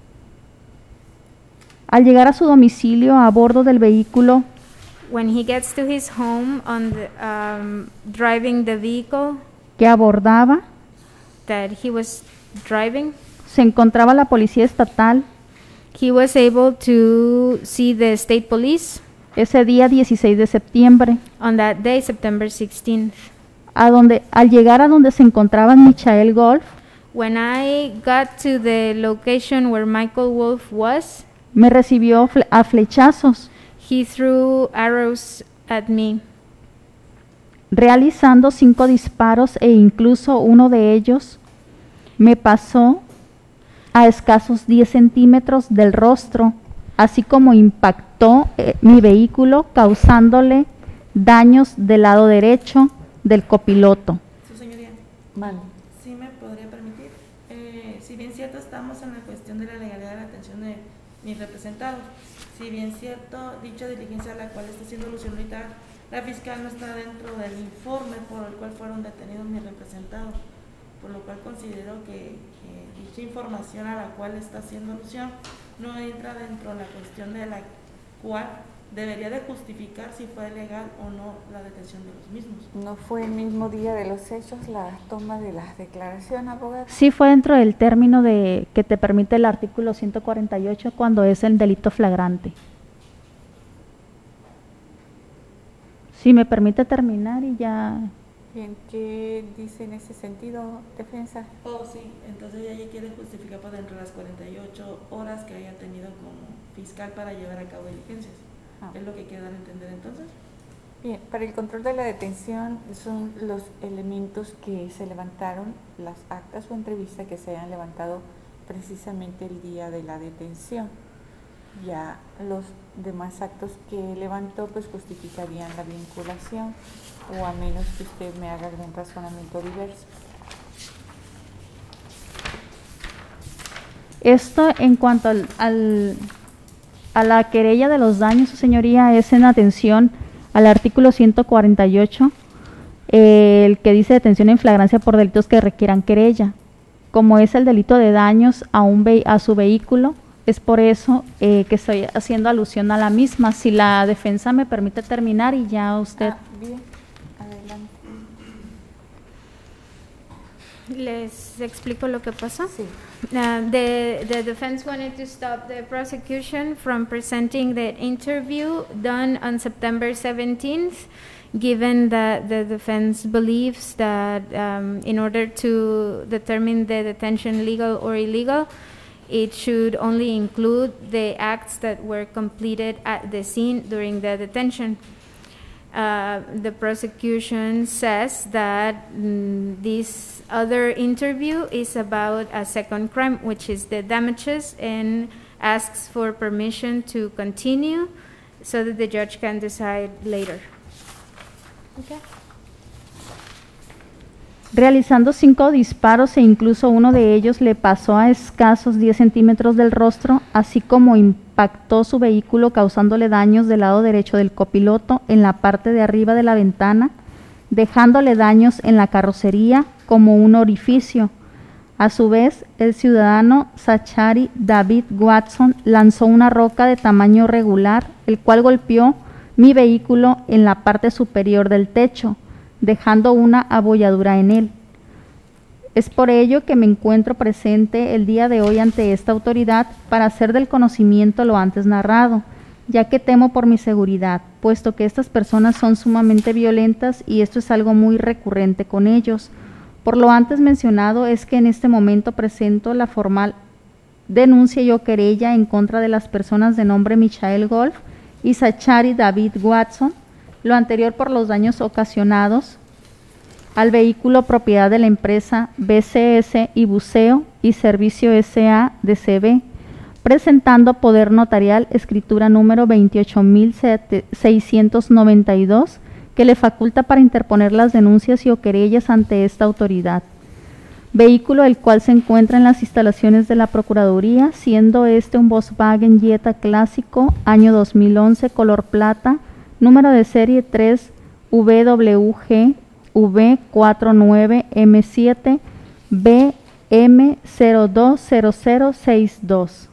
Al llegar a su domicilio a bordo del vehículo,
When he gets to his home on the, um, driving the vehicle
que abordaba,
that he was driving,
se encontraba la policía estatal.
he was able to see the state police
Ese día dieciséis de septiembre,
on that day, September sixteenth.
a donde, al llegar a donde se encontraban Michael Golf,
When I got to the location where Michael Wolf was,
me recibió fle- a flechazos,
he threw arrows at me,
realizando cinco disparos e incluso uno de ellos me pasó a escasos diez centímetros del rostro, así como impactó eh, mi vehículo causándole daños del lado derecho del copiloto.
Su señoría,
Mande.
¿sí me podría permitir? Eh, si bien cierto estamos en la cuestión de la legalidad de la atención de mis representados, si bien cierto dicha diligencia a la cual está haciendo alusión ahorita la fiscal no está dentro del informe por el cual fueron detenidos mis representados, por lo cual considero que, que dicha información a la cual está haciendo alusión no entra dentro de la cuestión de la cual debería de justificar si fue legal o no la detención de los mismos.
¿No fue el mismo día de los hechos la toma de las declaraciones, abogado?
Sí fue dentro del término de que te permite el artículo ciento cuarenta y ocho cuando es el delito flagrante. Si me permite terminar y ya
Bien, ¿qué dice en ese sentido, defensa?
Oh, sí, entonces ella quiere justificar por dentro de las cuarenta y ocho horas que haya tenido como fiscal para llevar a cabo diligencias.
Ah.
¿Es lo que quiere dar a entender entonces?
Bien, para el control de la detención son los elementos que se levantaron, las actas o entrevistas que se hayan levantado precisamente el día de la detención. Ya los demás actos que levantó pues justificarían la vinculación, o a menos que usted me haga algún razonamiento diverso.
Esto en cuanto al, al, a la querella de los daños, su señoría, es en atención al artículo ciento cuarenta y ocho, eh, el que dice detención en flagrancia por delitos que requieran querella, como es el delito de daños a, un ve a su vehículo. Es por eso eh, que estoy haciendo alusión a la misma. Si la defensa me permite terminar y ya usted...
Ah, bien, adelante.
Les explico lo que pasó.
Sí.
Uh, the, the defense wanted to stop the prosecution from presenting the interview done on September seventeenth, given that the defense believes that um, in order to determine the detention legal or illegal, it should only include the acts that were completed at the scene during the detention. Uh, the prosecution says that mm, this other interview is about a second crime, which is the damages, and asks for permission to continue so that the judge can decide later. Okay.
Realizando cinco disparos e incluso uno de ellos le pasó a escasos diez centímetros del rostro, así como impactó su vehículo causándole daños del lado derecho del copiloto en la parte de arriba de la ventana, dejándole daños en la carrocería como un orificio. A su vez, el ciudadano Zachary David Watson lanzó una roca de tamaño regular, el cual golpeó mi vehículo en la parte superior del techo, dejando una abolladura en él. Es por ello que me encuentro presente el día de hoy ante esta autoridad para hacer del conocimiento lo antes narrado, ya que temo por mi seguridad, puesto que estas personas son sumamente violentas y esto es algo muy recurrente con ellos. Por lo antes mencionado es que en este momento presento la formal denuncia y o querella en contra de las personas de nombre Michael Golf y Zachary David Watson, lo anterior por los daños ocasionados al vehículo propiedad de la empresa B C S y Buceo y Servicio S A de C B, presentando poder notarial escritura número veintiocho mil seiscientos noventa y dos, que le faculta para interponer las denuncias y o querellas ante esta autoridad. Vehículo el cual se encuentra en las instalaciones de la Procuraduría, siendo este un Volkswagen Jetta clásico, año dos mil once, color plata, número de serie tres W W G V cuatro nueve M siete B M cero dos cero cero seis dos.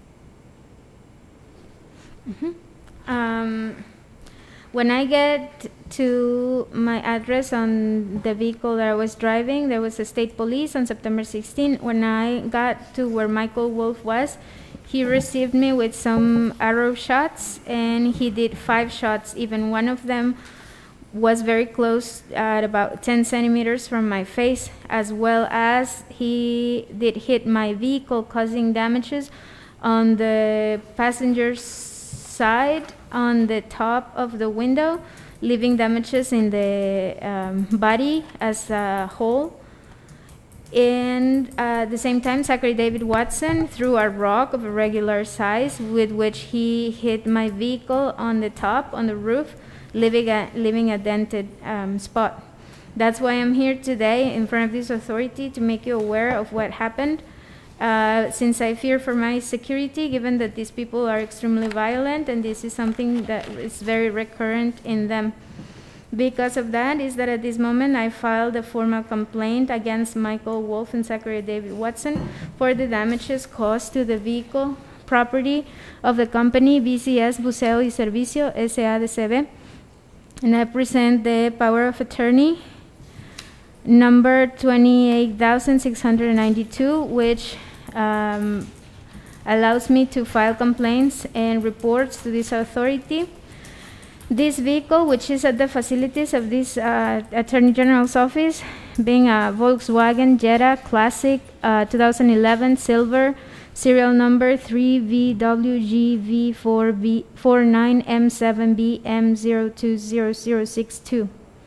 Mm-hmm. um, when I get to my address on the vehicle that I was driving, there was a state police on September sixteenth. When I got to where Michael Wolf was, he received me with some arrow shots, and he did five shots. Even one of them was very close at about ten centimeters from my face, as well as he did hit my vehicle, causing damages on the passenger's side, on the top of the window, leaving damages in the um, body as a whole. And uh, at the same time, Zachary David Watson threw a rock of a regular size with which he hit my vehicle on the top, on the roof, leaving a, leaving a dented um, spot. That's why I'm here today in front of this authority, to make you aware of what happened. Uh, since I fear for my security, given that these people are extremely violent, and this is something that is very recurrent in them. Because of that is that at this moment I filed a formal complaint against Michael Wolf and Zachary David Watson for the damages caused to the vehicle property of the company B C S Buceo y Servicio S A de C B. And I present the power of attorney number twenty-eight thousand six hundred ninety-two, which um, allows me to file complaints and reports to this authority. This vehicle, which is at the facilities of this uh, Attorney General's office, being a Volkswagen Jetta Classic uh, two thousand eleven Silver, serial number three V W G V four B four nine M seven B M zero two zero zero six two.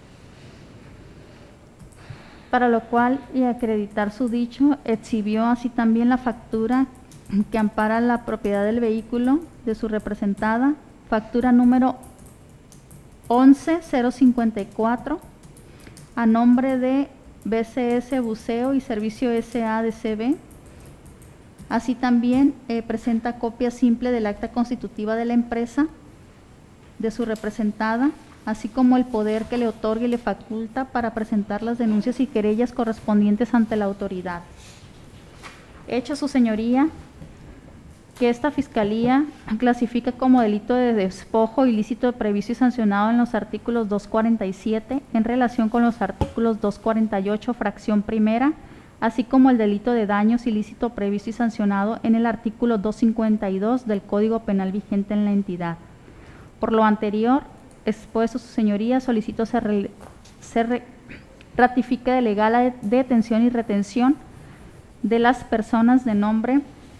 Para lo cual, y acreditar su dicho, exhibió así también la factura que ampara la propiedad del vehículo de su representada, factura número once cero cincuenta y cuatro, a nombre de B C S Buceo y Servicio S A de C B. Así también eh, presenta copia simple del acta constitutiva de la empresa de su representada, así como el poder que le otorga y le faculta para presentar las denuncias y querellas correspondientes ante la autoridad. Hecha su señoría que esta Fiscalía clasifica como delito de despojo ilícito previsto y sancionado en los artículos doscientos cuarenta y siete en relación con los artículos doscientos cuarenta y ocho fracción primera, así como el delito de daños ilícito previsto y sancionado en el artículo doscientos cincuenta y dos del Código Penal vigente en la entidad. Por lo anterior expuesto, su señoría, solicito se, re, se re, ratifique de legal la de, detención y retención de las personas de nombre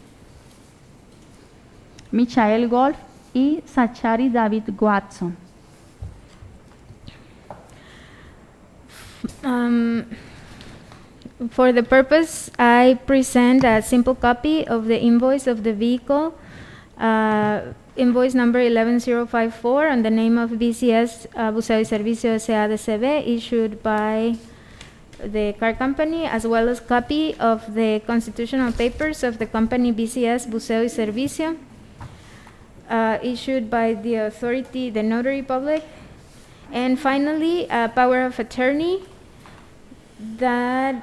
Michael Golf y Zachary David Watson.
Um, for the purpose, I present a simple copy of the invoice of the vehicle, uh, invoice number eleven zero five four, on the name of B C S uh, Buceo y Servicio S A de C B, issued by the car company, as well as copy of the constitutional papers of the company B C S Buceo y Servicio, uh, issued by the authority, the notary public, and finally, a power of attorney that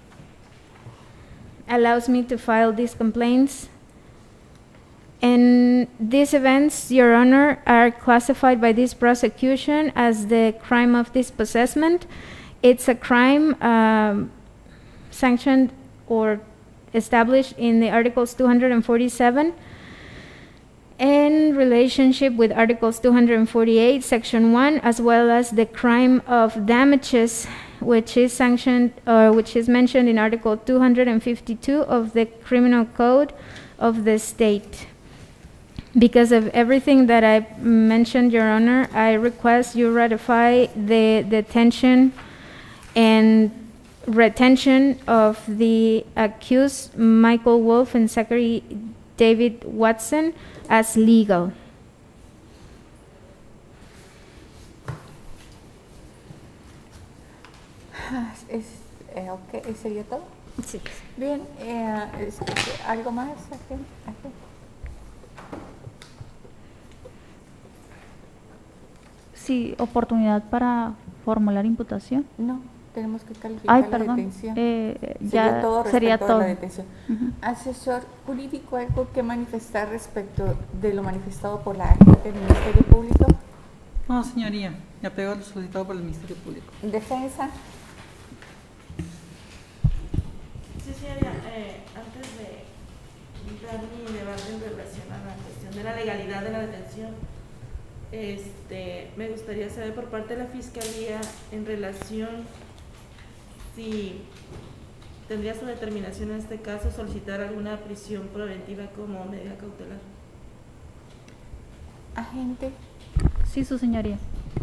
allows me to file these complaints. And these events, Your Honor, are classified by this prosecution as the crime of dispossessment. It's a crime um, sanctioned or established in the Articles two hundred forty-seven in relationship with Articles two hundred forty-eight, Section one, as well as the crime of damages, which is sanctioned or which is mentioned in Article two hundred fifty-two of the Criminal Code of the state. Because of everything that I mentioned, Your Honor, I request you ratify the detention and retention of the accused Michael Wolf and Zachary David Watson as legal.
Es, eh, okay, ¿sería todo?
Sí.
Bien, eh, es, es, ¿algo más? Aquí, aquí.
Sí, oportunidad para formular imputación.
No, tenemos que calificar
Ay,
la
perdón.
detención.
Eh,
sería
ya
todo respecto
sería
a
todo.
la detención.
Uh-huh.
Asesor jurídico, ¿algo que manifestar respecto de lo manifestado por la agente del Ministerio Público?
No, señoría, me apego a lo solicitado por el Ministerio Público.
Defensa.
Sí, señoría, eh, antes de dar mi debate en relación a la cuestión de la legalidad de la detención, este, me gustaría saber por parte de la Fiscalía en relación si tendría su determinación en este caso solicitar alguna prisión preventiva como medida cautelar.
Agente.
Sí, su señoría.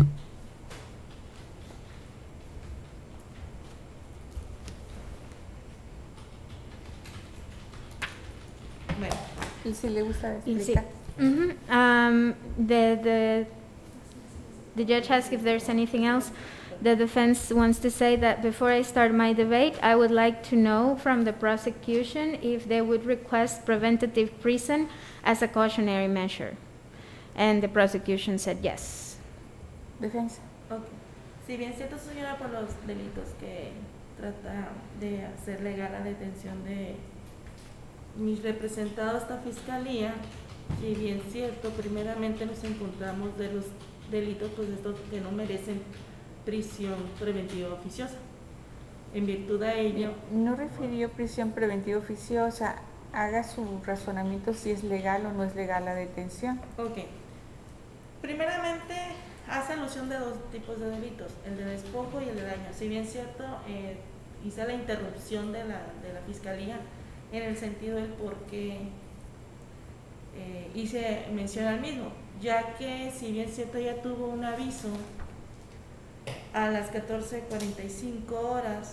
Bueno, y si le gusta
Sí.
explicar.
Mm-hmm. um, the, the, the judge asked if there's anything else. The defense wants to say that before I start my debate, I would like to know from the prosecution if they would request preventative prison as a cautionary measure. And the prosecution said yes.
Defensa.
Okay. Si bien cierto, señora, por los delitos que trata de hacer legal la detención de mis representados, esta Fiscalía, si bien cierto, primeramente nos encontramos de los delitos pues estos que no merecen prisión preventiva oficiosa. En virtud de ello...
No refirió prisión preventiva oficiosa, haga su razonamiento si es legal o no es legal la detención.
Ok. Primeramente, hace alusión de dos tipos de delitos, el de despojo y el de daño. Si bien cierto, eh, hice la interrupción de la, de la Fiscalía en el sentido del por qué eh, hice mención al mismo, ya que si bien cierto ya tuvo un aviso a las catorce cuarenta y cinco horas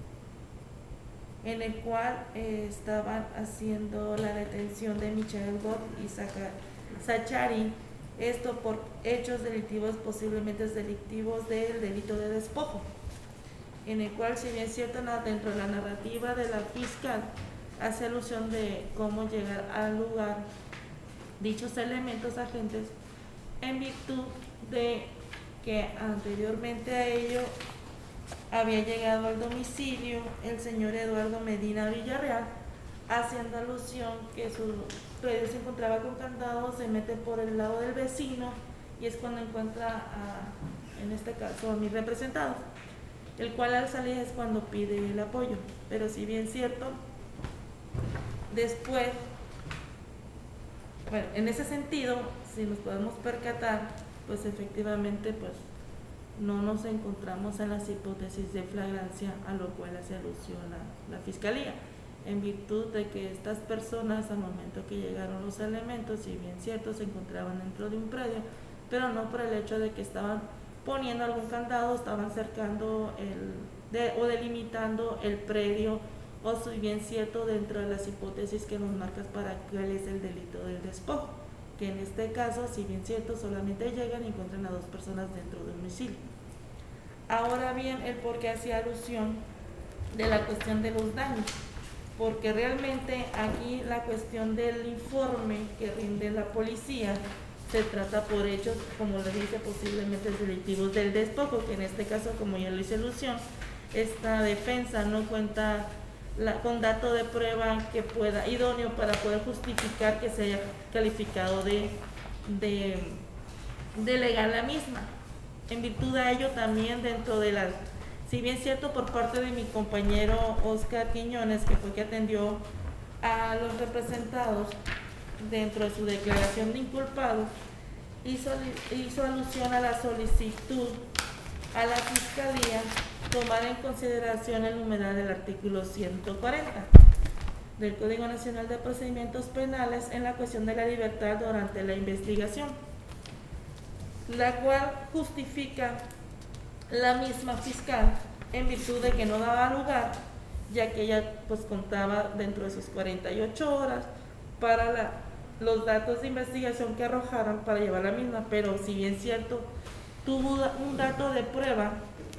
en el cual eh, estaban haciendo la detención de Michael Gott y Zachary, esto por hechos delictivos posiblemente delictivos del delito de despojo, en el cual si bien cierto dentro de la narrativa de la fiscal hace alusión de cómo llegar al lugar dichos elementos agentes en virtud de que anteriormente a ello había llegado al domicilio el señor Eduardo Medina Villarreal, haciendo alusión que su predio se encontraba con candado, se mete por el lado del vecino y es cuando encuentra a, en este caso, a mi representado, el cual al salir es cuando pide el apoyo. Pero si bien cierto, después, bueno, en ese sentido, si nos podemos percatar, pues efectivamente, pues no nos encontramos en las hipótesis de flagrancia a lo cual hace alusión la, la Fiscalía, en virtud de que estas personas al momento que llegaron los elementos, si bien cierto, se encontraban dentro de un predio, pero no por el hecho de que estaban poniendo algún candado, estaban cercando el, de, o delimitando el predio, o si bien cierto, dentro de las hipótesis que nos marcas para cuál es el delito del despojo, que en este caso, si bien cierto, solamente llegan y encuentran a dos personas dentro del domicilio. Ahora bien, el por qué hacía alusión de la cuestión de los daños, porque realmente aquí la cuestión del informe que rinde la policía se trata por hechos, como le dice, posiblemente delictivos del despojo, que en este caso, como ya lo hice alusión, esta defensa no cuenta La, con dato de prueba que pueda, idóneo para poder justificar que se haya calificado de, de, de legal la misma. En virtud de ello, también dentro de las, si bien cierto por parte de mi compañero Oscar Quiñones, que fue que atendió a los representados dentro de su declaración de inculpado, hizo, hizo alusión a la solicitud a la Fiscalía tomar en consideración el numeral del artículo ciento cuarenta del Código Nacional de Procedimientos Penales en la cuestión de la libertad durante la investigación, la cual justifica la misma fiscal en virtud de que no daba lugar, ya que ella pues contaba dentro de sus cuarenta y ocho horas para la, los datos de investigación que arrojaron para llevar la misma, pero si bien cierto, tuvo un dato de prueba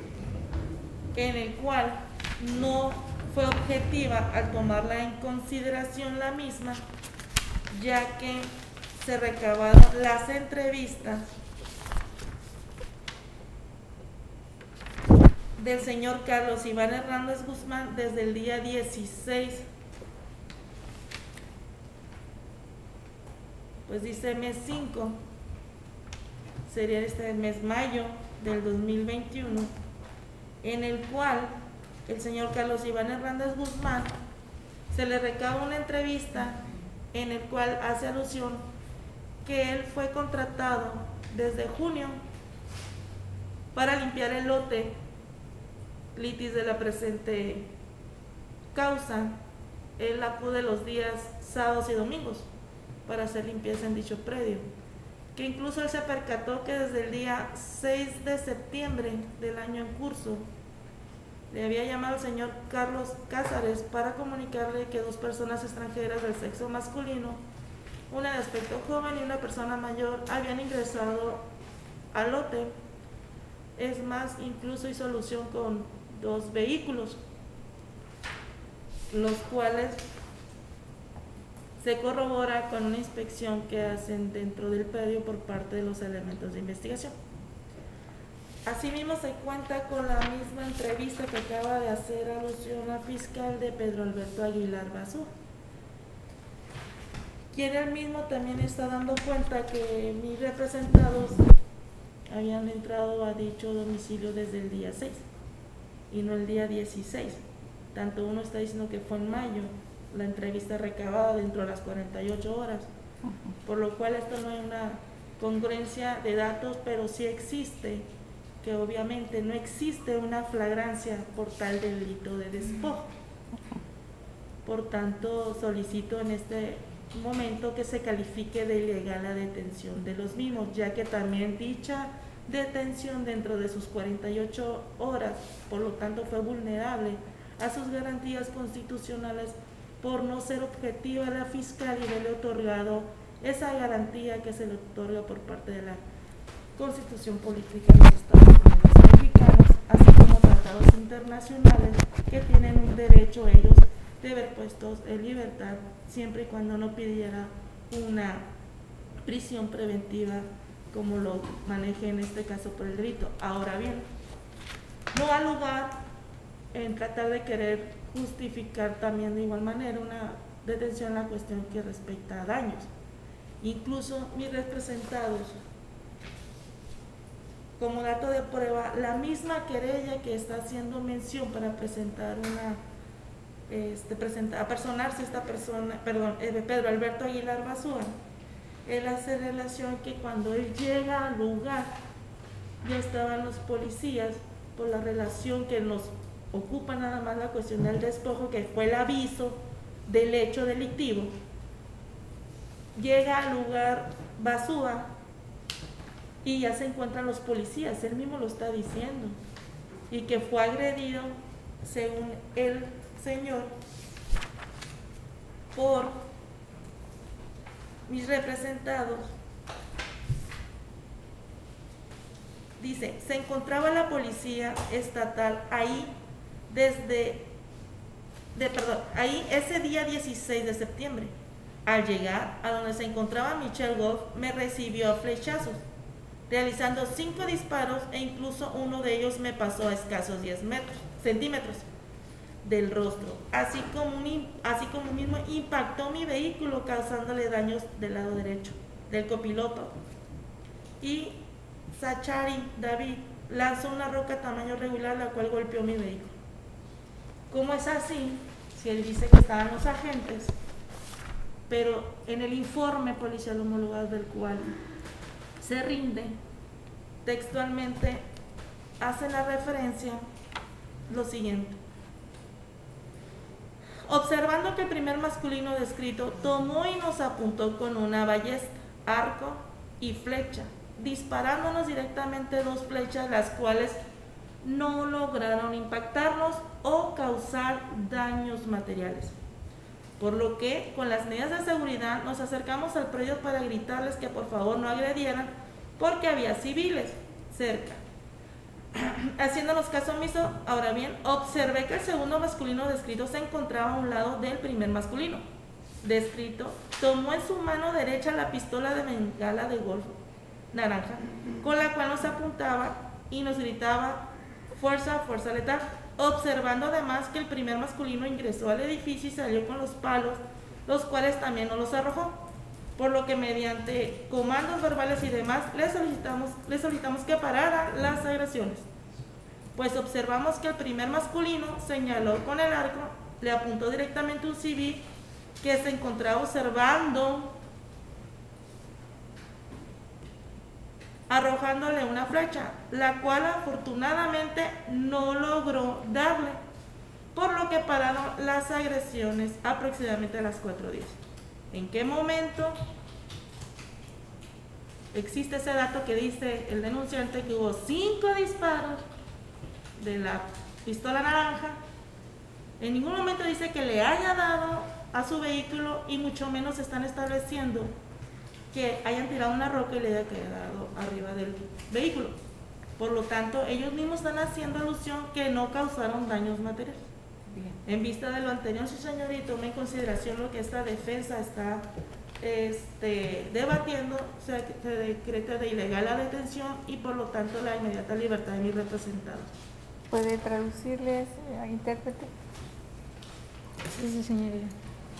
en el cual no fue objetiva al tomarla en consideración la misma, ya que se recabaron las entrevistas del señor Carlos Iván Hernández Guzmán desde el día dieciséis, pues dice mes cinco, sería este mes mayo del dos mil veintiuno, en el cual el señor Carlos Iván Hernández Guzmán se le recaba una entrevista en el cual hace alusión que él fue contratado desde junio para limpiar el lote litis de la presente causa. Él acude los días sábados y domingos para hacer limpieza en dicho predio, que incluso él se percató que desde el día seis de septiembre del año en curso le había llamado al señor Carlos Cázares para comunicarle que dos personas extranjeras del sexo masculino, una de aspecto joven y una persona mayor, habían ingresado al lote. Es más, incluso hizo alusión con dos vehículos, los cuales se corrobora con una inspección que hacen dentro del predio por parte de los elementos de investigación. Asimismo, se cuenta con la misma entrevista que acaba de hacer alusión la fiscal de Pedro Alberto Aguilar Basú, quien él mismo también está dando cuenta que mis representados habían entrado a dicho domicilio desde el día seis y no el día dieciséis. Tanto uno está diciendo que fue en mayo, la entrevista recabada dentro de las cuarenta y ocho horas, por lo cual esto no hay una congruencia de datos, pero sí existe, que obviamente no existe una flagrancia por tal delito de despojo. Por tanto, solicito en este momento que se califique de ilegal la detención de los mismos, ya que también dicha detención dentro de sus cuarenta y ocho horas, por lo tanto fue vulnerable a sus garantías constitucionales por no ser objetiva la fiscal y haberle otorgado esa garantía que se le otorga por parte de la Constitución Política de los Estados Unidos Mexicanos, así como tratados internacionales que tienen un derecho ellos de ver puestos en libertad siempre y cuando no pidiera una prisión preventiva como lo maneje en este caso por el delito. Ahora bien, no ha lugar en tratar de querer justificar también de igual manera una detención en la cuestión que respecta a daños. Incluso mis representados, como dato de prueba, la misma querella que está haciendo mención para presentar una Este, presenta, a personarse esta persona, perdón, eh, Pedro Alberto Aguilar Basúa, él hace relación que cuando él llega al lugar ya estaban los policías por la relación que nos ocupa nada más la cuestión del despojo, que fue el aviso del hecho delictivo. Llega al lugar Basúa y ya se encuentran los policías, él mismo lo está diciendo, y que fue agredido, según él, señor, por mis representados. Dice, se encontraba la policía estatal ahí desde, de, perdón, ahí ese día dieciséis de septiembre. Al llegar a donde se encontraba Michelle Goff, me recibió a flechazos, realizando cinco disparos e incluso uno de ellos me pasó a escasos diez metros, centímetros del rostro, así como, un, así como mismo impactó mi vehículo causándole daños del lado derecho del copiloto, y Sachari David lanzó una roca tamaño regular la cual golpeó mi vehículo. ¿Cómo es así? Si él dice que estaban los agentes, pero en el informe policial homologado del cual se rinde, textualmente hace la referencia lo siguiente: observando que el primer masculino descrito tomó y nos apuntó con una ballesta, arco y flecha, disparándonos directamente dos flechas, las cuales no lograron impactarnos o causar daños materiales. Por lo que, con las medidas de seguridad, nos acercamos al predio para gritarles que por favor no agredieran porque había civiles cerca. Haciéndonos caso omiso, ahora bien, observé que el segundo masculino descrito se encontraba a un lado del primer masculino descrito, tomó en su mano derecha la pistola de bengala de golf naranja, con la cual nos apuntaba y nos gritaba fuerza, fuerza letal, observando además que el primer masculino ingresó al edificio y salió con los palos, los cuales también nos los arrojó, por lo que mediante comandos verbales y demás le solicitamos, le solicitamos que parara las agresiones, pues observamos que el primer masculino señaló con el arco, le apuntó directamente a un civil que se encontraba observando, arrojándole una flecha, la cual afortunadamente no logró darle, por lo que pararon las agresiones aproximadamente a las cuatro diez. ¿En qué momento existe ese dato que dice el denunciante que hubo cinco disparos de la pistola naranja? En ningún momento dice que le haya dado a su vehículo y mucho menos están estableciendo que hayan tirado una roca y le haya quedado arriba del vehículo. Por lo tanto, ellos mismos están haciendo alusión que no causaron daños materiales. Bien. En vista de lo anterior, su señoría, tome en consideración lo que esta defensa está este, debatiendo, se, se decreta de ilegal la detención y por lo tanto la inmediata libertad de mis representados.
¿Puede traducirles a intérprete?
Sí, sí, señoría.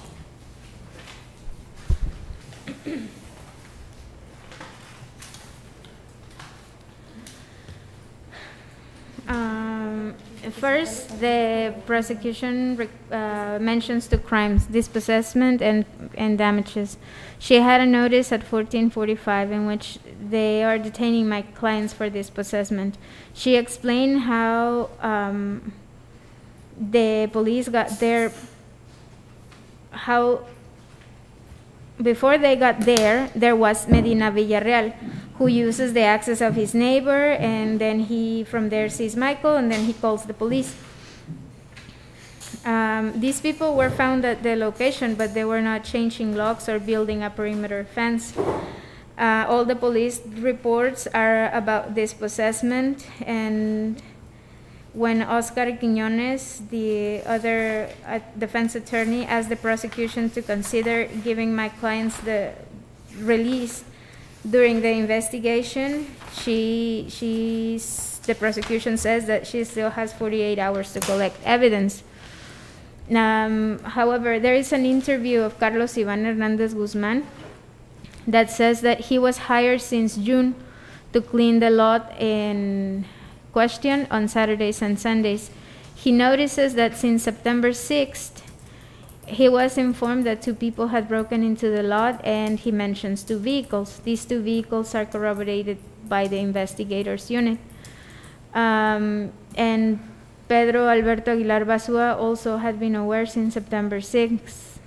Um, first, the prosecution uh, mentions two crimes: dispossessment and and damages. She had a notice at fourteen forty-five in which they are detaining my clients for dispossessment. She explained how um, the police got there, how before they got there, there was Medina Villarreal, who uses the access of his neighbor, and then he from there sees Michael, and then he calls the police. Um, these people were found at the location, but they were not changing locks or building a perimeter fence. Uh, all the police reports are about dispossessment, and when Oscar Quiñones, the other uh, defense attorney, asked the prosecution to consider giving my clients the release during the investigation, she, she's, the prosecution says that she still has forty-eight hours to collect evidence. Um, however, there is an interview of Carlos Iván Hernández Guzmán that says that he was hired since June to clean the lot in question on Saturdays and Sundays. He notices that since September sixth, he was informed that two people had broken into the lot, and he mentions two vehicles. These two vehicles are corroborated by the investigators unit. Um, and Pedro Alberto Aguilar Basua also had been aware since September sixth.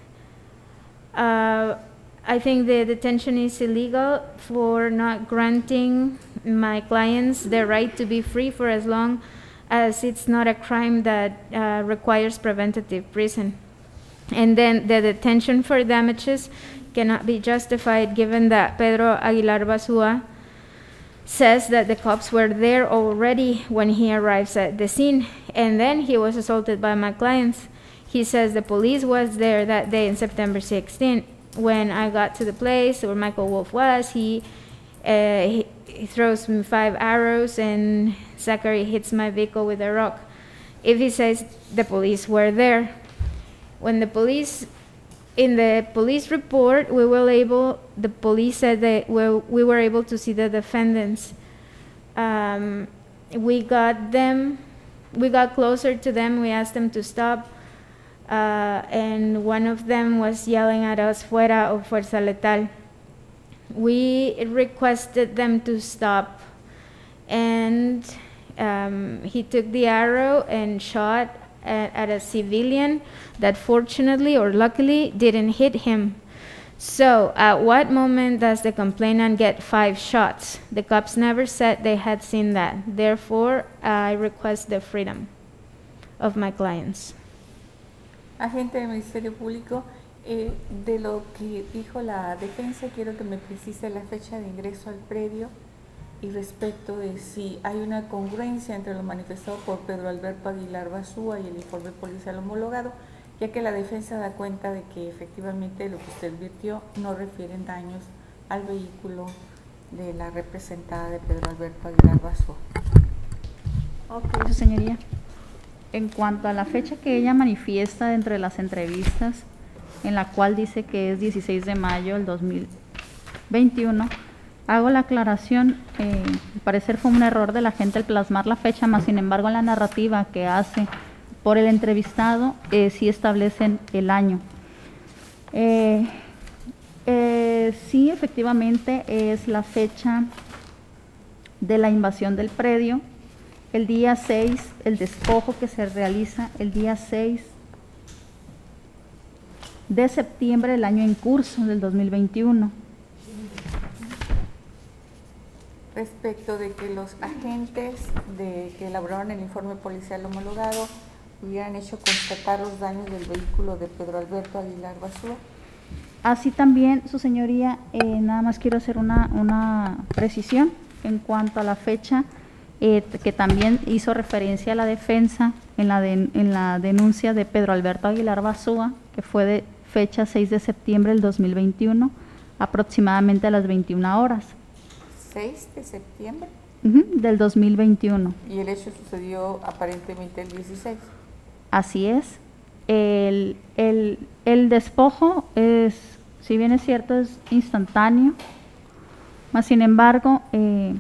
Uh, I think the detention is illegal for not granting my clients the right to be free for as long as it's not a crime that uh, requires preventative prison. And then the detention for damages cannot be justified given that Pedro Aguilar Basua says that the cops were there already when he arrives at the scene, and then he was assaulted by my clients. He says the police was there that day in September sixteenth. When I got to the place where Michael Wolf was, he, uh, he, he throws me five arrows, and Zachary hits my vehicle with a rock. If he says the police were there, when the police, in the police report, we were able, the police said that we, we were able to see the defendants. Um, we got them, we got closer to them, we asked them to stop, uh, and one of them was yelling at us, "Fuera o fuerza letal." We requested them to stop, and um, he took the arrow and shot At, at a civilian that fortunately or luckily didn't hit him. So at what moment does the complainant get five shots? The cops never said they had seen that. Therefore, I request the freedom of my clients.
Agente del Ministerio Público, eh, de lo que dijo la defensa, quiero que me precise la fecha de ingreso al predio y respecto de si hay una congruencia entre lo manifestado por Pedro Alberto Aguilar Basúa y el informe policial homologado, ya que la defensa da cuenta de que efectivamente lo que usted advirtió no refieren daños al vehículo de la representada de Pedro Alberto Aguilar Basúa.
Ok, su señoría. En cuanto a la fecha que ella manifiesta dentro de las entrevistas, en la cual dice que es dieciséis de mayo del dos mil veintiuno, hago la aclaración, eh, al parecer fue un error de la gente el plasmar la fecha, más sin embargo en la narrativa que hace por el entrevistado eh, sí establecen el año. Eh, eh, sí, efectivamente es la fecha de la invasión del predio, el día seis, el despojo que se realiza el día seis de septiembre del año en curso del dos mil veintiuno.
Respecto de que los agentes de, que elaboraron el informe policial homologado hubieran hecho constatar los daños del vehículo de Pedro Alberto Aguilar Basúa.
Así también, su señoría, eh, nada más quiero hacer una, una precisión en cuanto a la fecha eh, que también hizo referencia a la defensa en la, de, en la denuncia de Pedro Alberto Aguilar Basúa, que fue de fecha seis de septiembre del dos mil veintiuno, aproximadamente a las veintiuna horas.
seis de septiembre
Uh-huh, del dos mil veintiuno.
Y el hecho sucedió aparentemente el dieciséis.
Así es. El, el, el despojo es, si bien es cierto, es instantáneo, mas sin embargo, eh,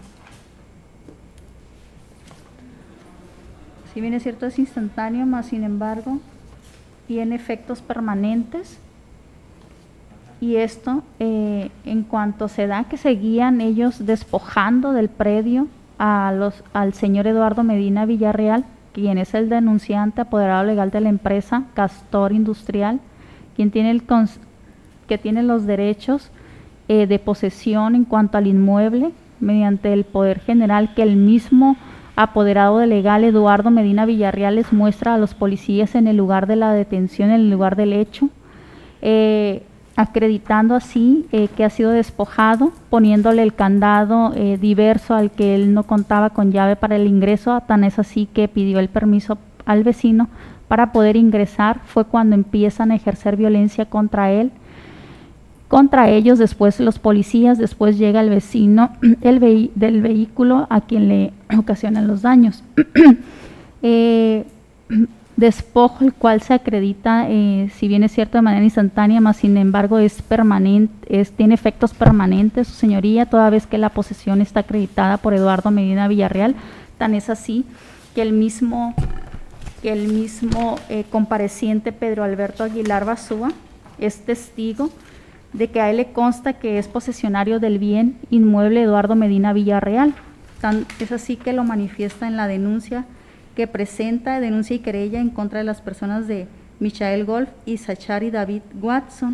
si bien es cierto es instantáneo, mas sin embargo, tiene efectos permanentes y esto eh, en cuanto se da que seguían ellos despojando del predio a los, al señor Eduardo Medina Villarreal, quien es el denunciante apoderado legal de la empresa Castor Industrial, quien tiene el cons que tiene los derechos eh, de posesión en cuanto al inmueble mediante el poder general que el mismo apoderado de legal Eduardo Medina Villarreal les muestra a los policías en el lugar de la detención, en el lugar del hecho, eh, acreditando así eh, que ha sido despojado, poniéndole el candado eh, diverso al que él no contaba con llave para el ingreso, tan es así que pidió el permiso al vecino para poder ingresar. Fue cuando empiezan a ejercer violencia contra él, contra ellos, después los policías, después llega el vecino el vehi del vehículo a quien le ocasionan los daños. eh, despojo el cual se acredita, eh, si bien es cierto de manera instantánea, más sin embargo es permanente, es, tiene efectos permanentes, su señoría, toda vez que la posesión está acreditada por Eduardo Medina Villarreal. Tan es así que el mismo, que el mismo eh, compareciente Pedro Alberto Aguilar Basúa es testigo de que a él le consta que es posesionario del bien inmueble Eduardo Medina Villarreal. Tan, es así que lo manifiesta en la denuncia que presenta, denuncia y querella en contra de las personas de Michael Golf y Zachary David Watson.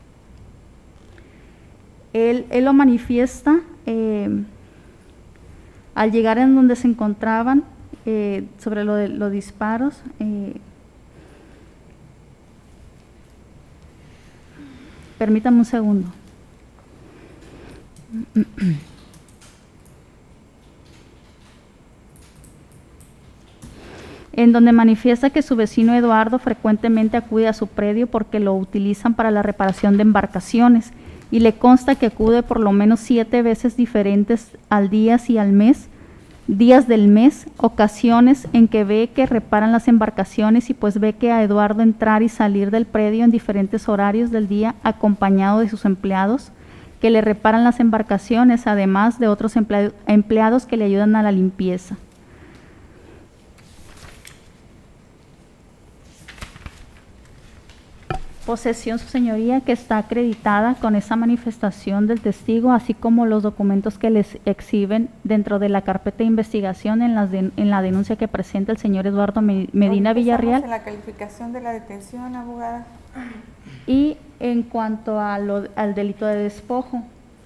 Él, él lo manifiesta eh, al llegar en donde se encontraban eh, sobre lo de los disparos. Eh, permítame un segundo. En donde manifiesta que su vecino Eduardo frecuentemente acude a su predio porque lo utilizan para la reparación de embarcaciones y le consta que acude por lo menos siete veces diferentes al día y al mes, días del mes, ocasiones en que ve que reparan las embarcaciones y pues ve que a Eduardo entrar y salir del predio en diferentes horarios del día acompañado de sus empleados que le reparan las embarcaciones, además de otros empleados que le ayudan a la limpieza. Posesión, su señoría, que está acreditada con esa manifestación del testigo, así como los documentos que les exhiben dentro de la carpeta de investigación en, las de, en la denuncia que presenta el señor Eduardo Medina Villarreal.
En la calificación de la detención, abogada.
Y en cuanto a lo, al delito de despojo,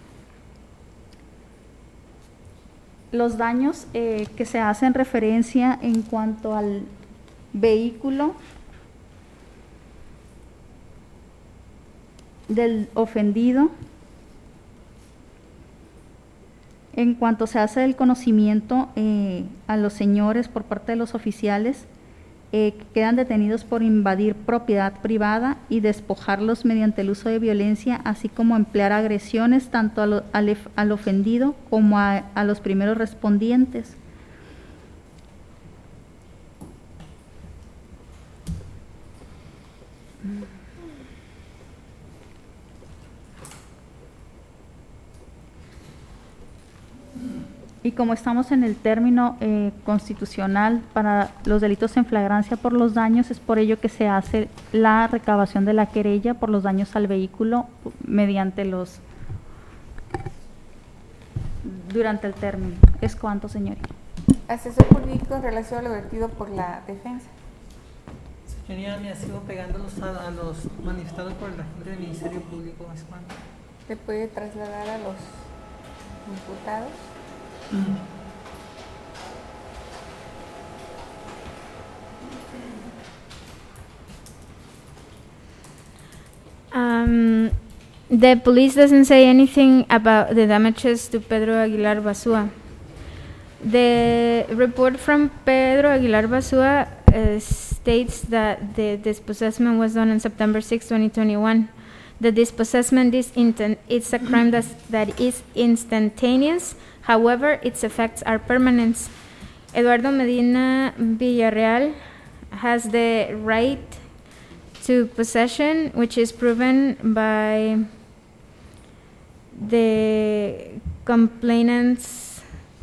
los daños eh, que se hacen referencia en cuanto al vehículo del ofendido, en cuanto se hace el conocimiento eh, a los señores por parte de los oficiales, eh, que quedan detenidos por invadir propiedad privada y despojarlos mediante el uso de violencia, así como emplear agresiones tanto a lo, al, al ofendido como a, a los primeros respondientes. Y como estamos en el término eh, constitucional para los delitos en flagrancia por los daños, es por ello que se hace la recabación de la querella por los daños al vehículo mediante los, durante el término. ¿Es cuánto, señoría?
Asesor jurídico en relación a lo vertido por la defensa.
Señoría, me ha sido pegando los, a, a los manifestados por el agente del Ministerio Público. ¿Es cuánto?
¿Se puede trasladar a los imputados?
Um, the police doesn't say anything about the damages to Pedro Aguilar Basúa. The report from Pedro Aguilar Basúa uh, states that the dispossessment was done on September sixth, twenty twenty-one. The dispossessment is inten it's a crime that's, that is instantaneous. However, its effects are permanent. Eduardo Medina Villarreal has the right to possession, which is proven by the complainants,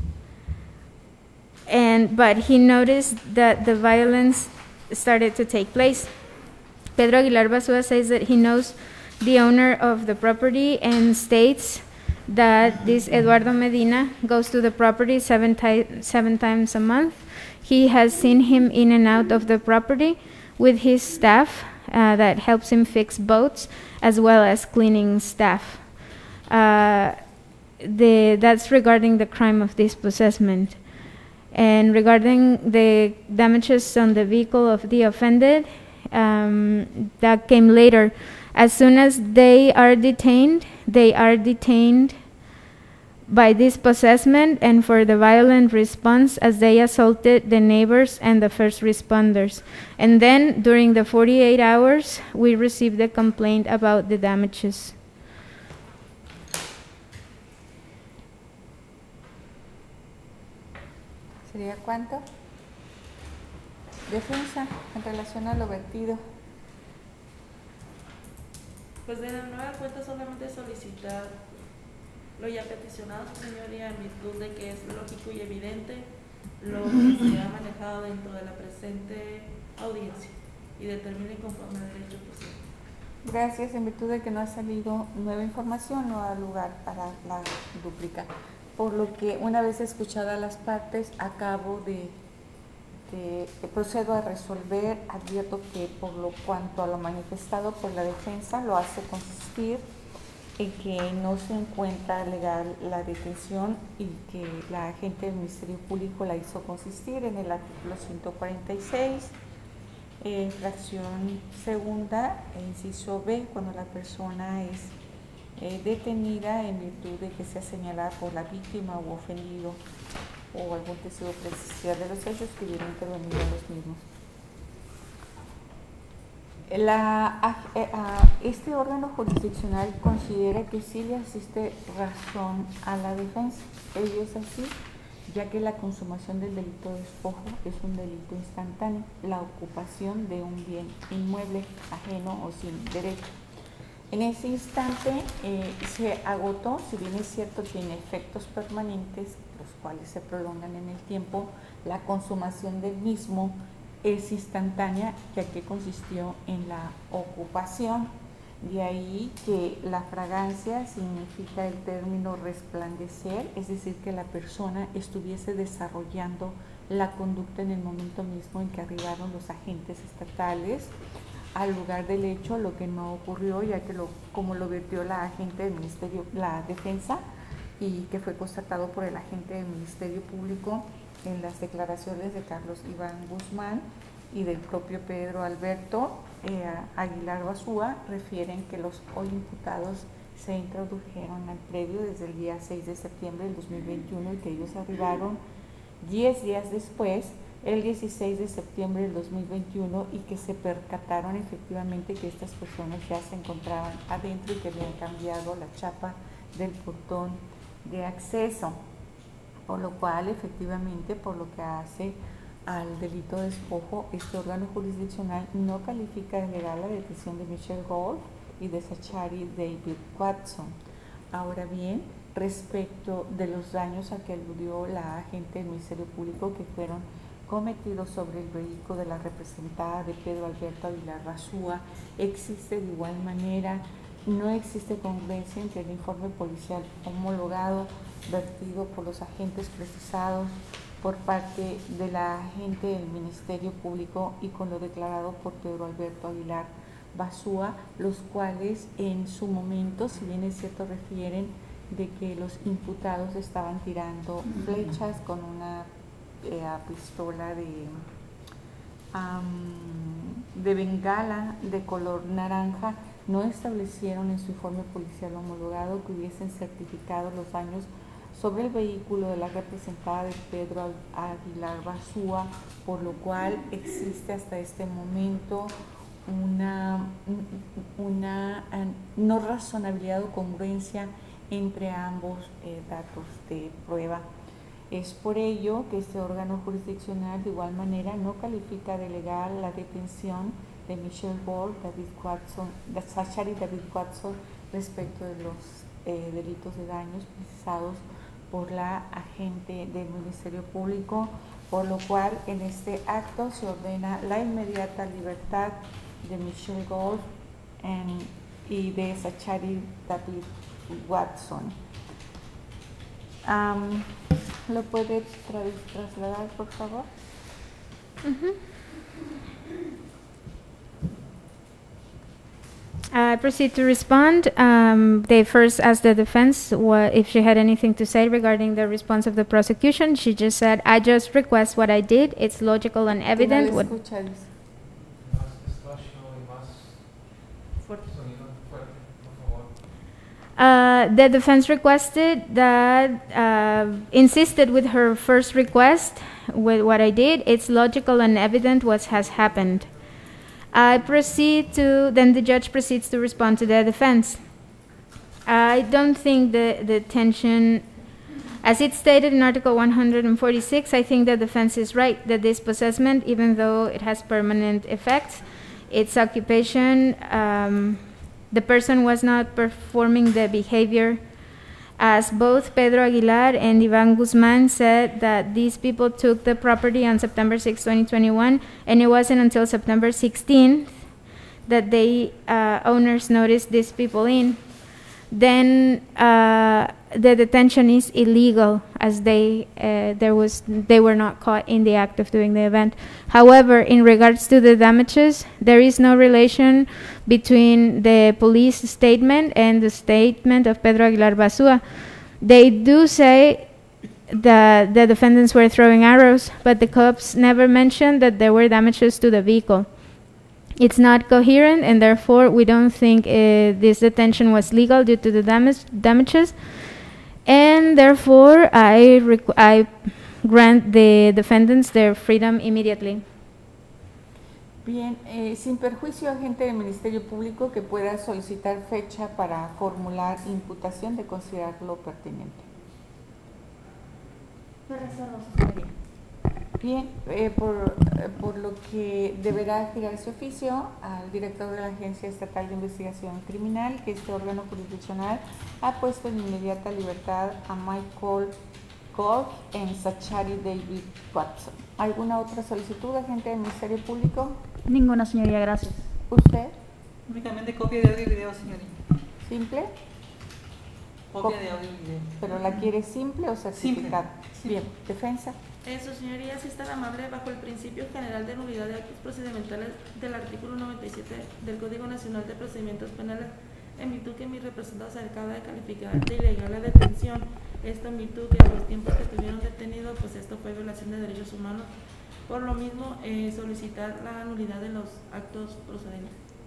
and but he noticed that the violence started to take place. Pedro Aguilar Basúa says that he knows the owner of the property and states that this Eduardo Medina goes to the property seven, ti seven times a month. He has seen him in and out of the property with his staff uh, that helps him fix boats, as well as cleaning staff. Uh, the, that's regarding the crime of dispossessment. And regarding the damages on the vehicle of the offended, um, that came later. As soon as they are detained, they are detained by dispossessment and for the violent response as they assaulted the neighbors and the first responders. And then during the forty-eight hours, we received a complaint about the damages.
¿Sería cuánto? Defensa en relación a lo vertido.
Pues de la nueva cuenta solamente solicitar lo ya peticionado, señoría, en virtud de que es lógico y evidente lo que se ha manejado dentro de la presente audiencia y determine conforme al derecho posible.
Gracias, en virtud de que no ha salido nueva información, no da lugar para la dúplica. Por lo que, una vez escuchadas las partes, acabo de, de, de procedo a resolver. Advierto que por lo cuanto a lo manifestado por la defensa lo hace consistir en que no se encuentra legal la detención y que la agente del Ministerio Público la hizo consistir en el artículo ciento cuarenta y seis, eh, fracción segunda, e inciso B, cuando la persona es eh, detenida en virtud de que sea señalada por la víctima u ofendido o algún testigo presencial de los hechos que hubiera intervenido en los mismos. La, a, a, este órgano jurisdiccional considera que sí le asiste razón a la defensa. Ello es así, ya que la consumación del delito de despojo es un delito instantáneo, la ocupación de un bien inmueble ajeno o sin derecho. En ese instante eh, se agotó, si bien es cierto, tiene efectos permanentes, los cuales se prolongan en el tiempo, la consumación del mismo es instantánea, ya que consistió en la ocupación. De ahí que la fragancia significa el término resplandecer, es decir, que la persona estuviese desarrollando la conducta en el momento mismo en que arribaron los agentes estatales al lugar del hecho, lo que no ocurrió, ya que lo, como lo vertió la agente del Ministerio, la defensa, y que fue constatado por el agente del Ministerio Público en las declaraciones de Carlos Iván Guzmán y del propio Pedro Alberto eh, Aguilar Basúa, refieren que los hoy imputados se introdujeron al predio desde el día seis de septiembre del dos mil veintiuno y que ellos arribaron diez días después, el dieciséis de septiembre del dos mil veintiuno, y que se percataron efectivamente que estas personas ya se encontraban adentro y que habían cambiado la chapa del portón de acceso. Por lo cual, efectivamente, por lo que hace al delito de despojo, este órgano jurisdiccional no califica de legal la detención de Michelle Gold y de Zachary David Watson. Ahora bien, respecto de los daños a que aludió la agente del Ministerio Público que fueron cometidos sobre el vehículo de la representada de Pedro Alberto Aguilar Basúa, existe de igual manera, no existe congruencia entre el informe policial homologado vertido por los agentes precisados por parte de la agente del Ministerio Público y con lo declarado por Pedro Alberto Aguilar Basúa, los cuales en su momento, si bien es cierto, refieren de que los imputados estaban tirando flechas con una eh, pistola de, um, de bengala de color naranja, no establecieron en su informe policial homologado que hubiesen certificado los daños sobre el vehículo de la representada de Pedro Aguilar Basúa, por lo cual existe hasta este momento una, una no razonabilidad o congruencia entre ambos eh, datos de prueba. Es por ello que este órgano jurisdiccional de igual manera no califica de legal la detención de Michelle Gold, David Watson, de Zachary David Watson respecto de los eh, delitos de daños precisados por la agente del Ministerio Público, por lo cual en este acto se ordena la inmediata libertad de Michelle Gold en y de Zachary David Watson. Um, ¿Lo puede tra trasladar, por favor?
Mm-hmm. I proceed to respond. Um, they first asked the defense what, if she had anything to say regarding the response of the prosecution. She just said, I just request what I did. It's logical and evident.
No
What
escucha, dice.
Más despacio y más sonido fuerte, por favor.
Uh, the defense requested that, uh, insisted with her first request, with what I did, it's logical and evident what has happened. I proceed to, then the judge proceeds to respond to the defense. I don't think the, the tension, as it's stated in Article one hundred forty-six, I think the defense is right, that this possessment, even though it has permanent effects, its occupation, um, the person was not performing the behavior, as both Pedro Aguilar and Ivan Guzman said that these people took the property on September sixth, twenty twenty-one, and it wasn't until September sixteenth that the uh, owners noticed these people in. Then uh, the detention is illegal, as they uh, there was they were not caught in the act of doing the event. However, in regards to the damages, there is no relation between the police statement and the statement of Pedro Aguilar Basua. They do say that the defendants were throwing arrows, but the cops never mentioned that there were damages to the vehicle. It's not coherent, and therefore we don't think uh, this detention was legal due to the damage, damages, and therefore I, I grant the defendants their freedom immediately.
Bien, eh, sin perjuicio, agente del Ministerio Público que pueda solicitar fecha para formular imputación de considerarlo pertinente. Bien, eh, por, eh, por lo que deberá girar su oficio al director de la Agencia Estatal de Investigación Criminal, que este órgano jurisdiccional ha puesto en inmediata libertad a Michael Goff en Zachary David Watson. ¿Alguna otra solicitud, agente del Ministerio Público?
Ninguna, señoría, gracias.
¿Usted?
Únicamente copia de audio y video, señorita.
¿Simple?
Copia de audio y video.
¿Pero la quiere simple o certificada?
Simple.
Bien, defensa.
Eh, su señoría, si es tan amable, bajo el principio general de nulidad de actos procedimentales del artículo noventa y siete del Código Nacional de Procedimientos Penales, en virtud que mi representado se acaba de calificar de ilegal la detención, esto en virtud que en los tiempos que tuvieron detenido, pues esto fue violación de derechos humanos, por lo mismo eh, solicitar la nulidad de los actos procedentes.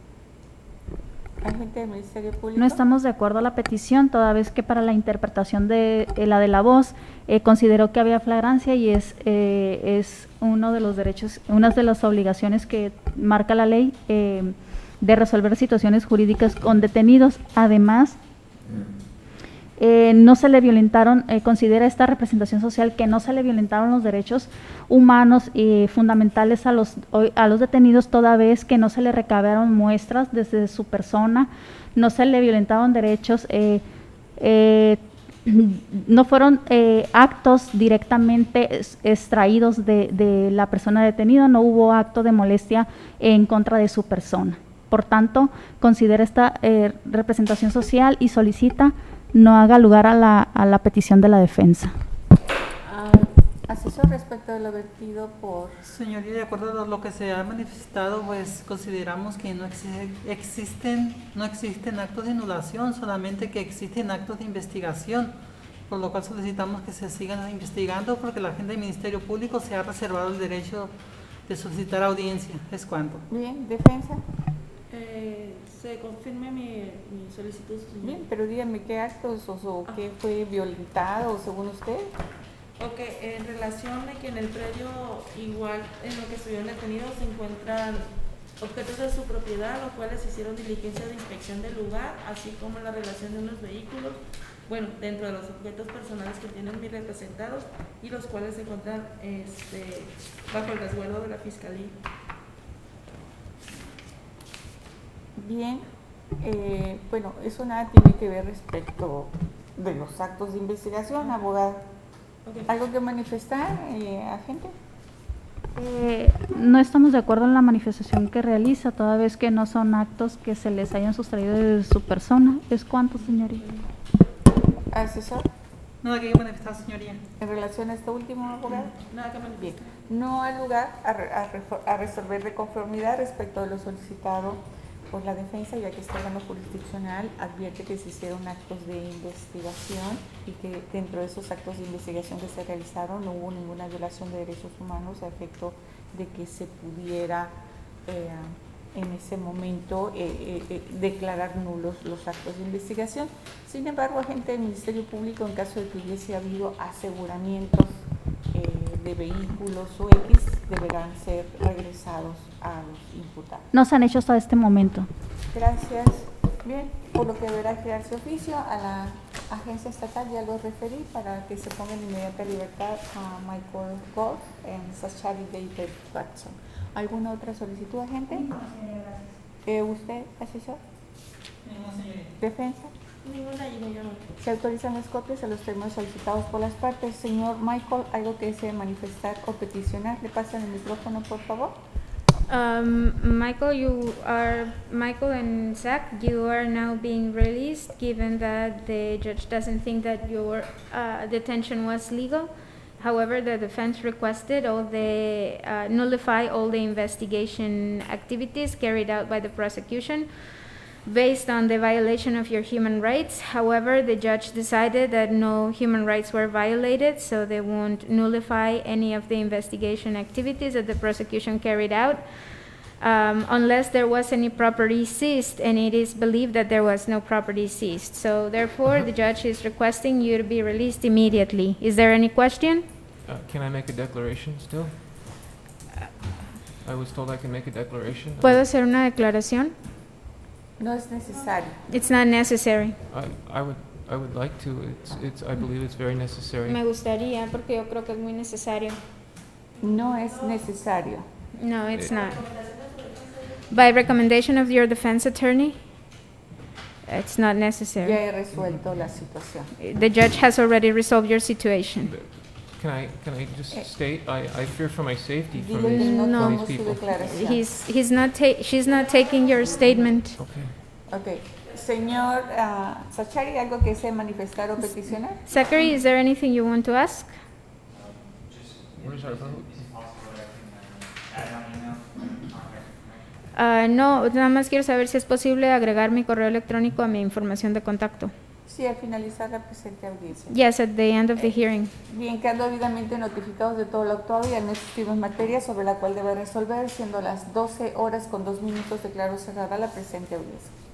Agente del Ministerio Público.
No estamos de acuerdo a la petición, toda vez que para la interpretación de eh, la de la voz eh, consideró que había flagrancia y es eh, es uno de los derechos, una de las obligaciones que marca la ley eh, de resolver situaciones jurídicas con detenidos. Además, eh, no se le violentaron, eh, considera esta representación social que no se le violentaron los derechos humanos y fundamentales a los, a los detenidos, toda vez que no se le recabaron muestras desde su persona, no se le violentaron derechos, eh, eh, no fueron eh, actos directamente extraídos de, de la persona detenida, no hubo acto de molestia en contra de su persona. Por tanto, considera esta eh, representación social y solicita no haga lugar a la, a la petición de la defensa.
Asesor, respecto a lo vertido por...
Señoría, de acuerdo a lo que se ha manifestado, pues consideramos que no exi- existen, no existen actos de anulación, solamente que existen actos de investigación, por lo cual solicitamos que se sigan investigando porque la agente del Ministerio Público se ha reservado el derecho de solicitar audiencia. ¿Es cuanto?
Bien, defensa.
Eh, se confirme mi, mi solicitud, señor.
Bien, pero díganme qué actos o, o qué fue violentado según usted.
Ok, en relación de que en el predio, igual en lo que estuvieron detenidos, se encuentran objetos de su propiedad, los cuales hicieron diligencia de inspección del lugar, así como la relación de unos vehículos, bueno, dentro de los objetos personales que tienen mis representados y los cuales se encuentran este, bajo el resguardo de la Fiscalía.
Bien, eh, bueno, eso nada tiene que ver respecto de los actos de investigación, abogado.
Okay.
¿Algo que manifestar, eh, agente?
Eh, no estamos de acuerdo en la manifestación que realiza, toda vez que no son actos que se les hayan sustraído de su persona. ¿Es cuánto, señoría?
Asesor,
Nada que manifestar, señoría.
en relación a este último, abogado.
Nada que manifestar.
Bien, no hay lugar a, re- a refor- a resolver de conformidad respecto de lo solicitado por la defensa, ya que este órgano jurisdiccional advierte que se hicieron actos de investigación y que dentro de esos actos de investigación que se realizaron no hubo ninguna violación de derechos humanos a efecto de que se pudiera eh, en ese momento eh, eh, eh, declarar nulos los actos de investigación. Sin embargo, agente del Ministerio Público, en caso de que hubiese habido aseguramientos eh, de vehículos o X, deberán ser regresados a los imputados.
No se han hecho hasta este momento.
Gracias. Bien, por lo que deberá crearse oficio a la agencia estatal, ya lo referí, para que se ponga en inmediata libertad a Michael Gold en Sachari David Watson. ¿Alguna otra solicitud, agente? Eh, ¿Usted, asesor?
Ninguna, señoría.
¿Defensa?
Ninguna digo yo.
Se autorizan las copias a los términos solicitados por las partes. Señor Michael, ¿algo que desee manifestar o peticionar? Le pasan el micrófono, por favor.
Um, Michael, you are Michael and Zach. You are now being released, given that the judge doesn't think that your uh, detention was legal. However, the defense requested all the uh, nullify all the investigation activities carried out by the prosecution based on the violation of your human rights. However, the judge decided that no human rights were violated, so they won't nullify any of the investigation activities that the prosecution carried out, um, unless there was any property seized, and it is believed that there was no property seized. So therefore, the judge is requesting you to be released immediately. Is there any question?
Uh, can I make a declaration still? I was told I can make a declaration.
¿Puedo hacer una declaración?
No es necesario.
It's not necessary.
I, I would, I would like to. It's, it's, I believe it's very necessary.
Me gustaría, porque yo creo que es muy necesario.
No es necesario.
No, it's not. By recommendation of your defense attorney, it's not
Ya
necessary.
he resuelto la situación.
The judge has already resolved your situation.
Can I, can I just
Eh.
state, I, I fear for my safety from
Dile que
these,
no
No.
from
tomamos
these
su
people.
declaración.
He's, he's not ta- she's not taking your statement.
Okay.
Ok. Señor ah, Sachari, ¿algo que desee manifestar o peticionar?
Zachary, is there anything you want to ask?
Where's our vote?
Uh, no, nada más quiero saber si es posible agregar mi correo electrónico a mi información de contacto.
Sí, al finalizar la presente audiencia.
Yes, at the end of the hearing.
Bien, quedando debidamente notificados de todo lo actuado y al no existir más materia sobre la cual debe resolver, siendo las doce horas con dos minutos, declaro cerrada la presente audiencia.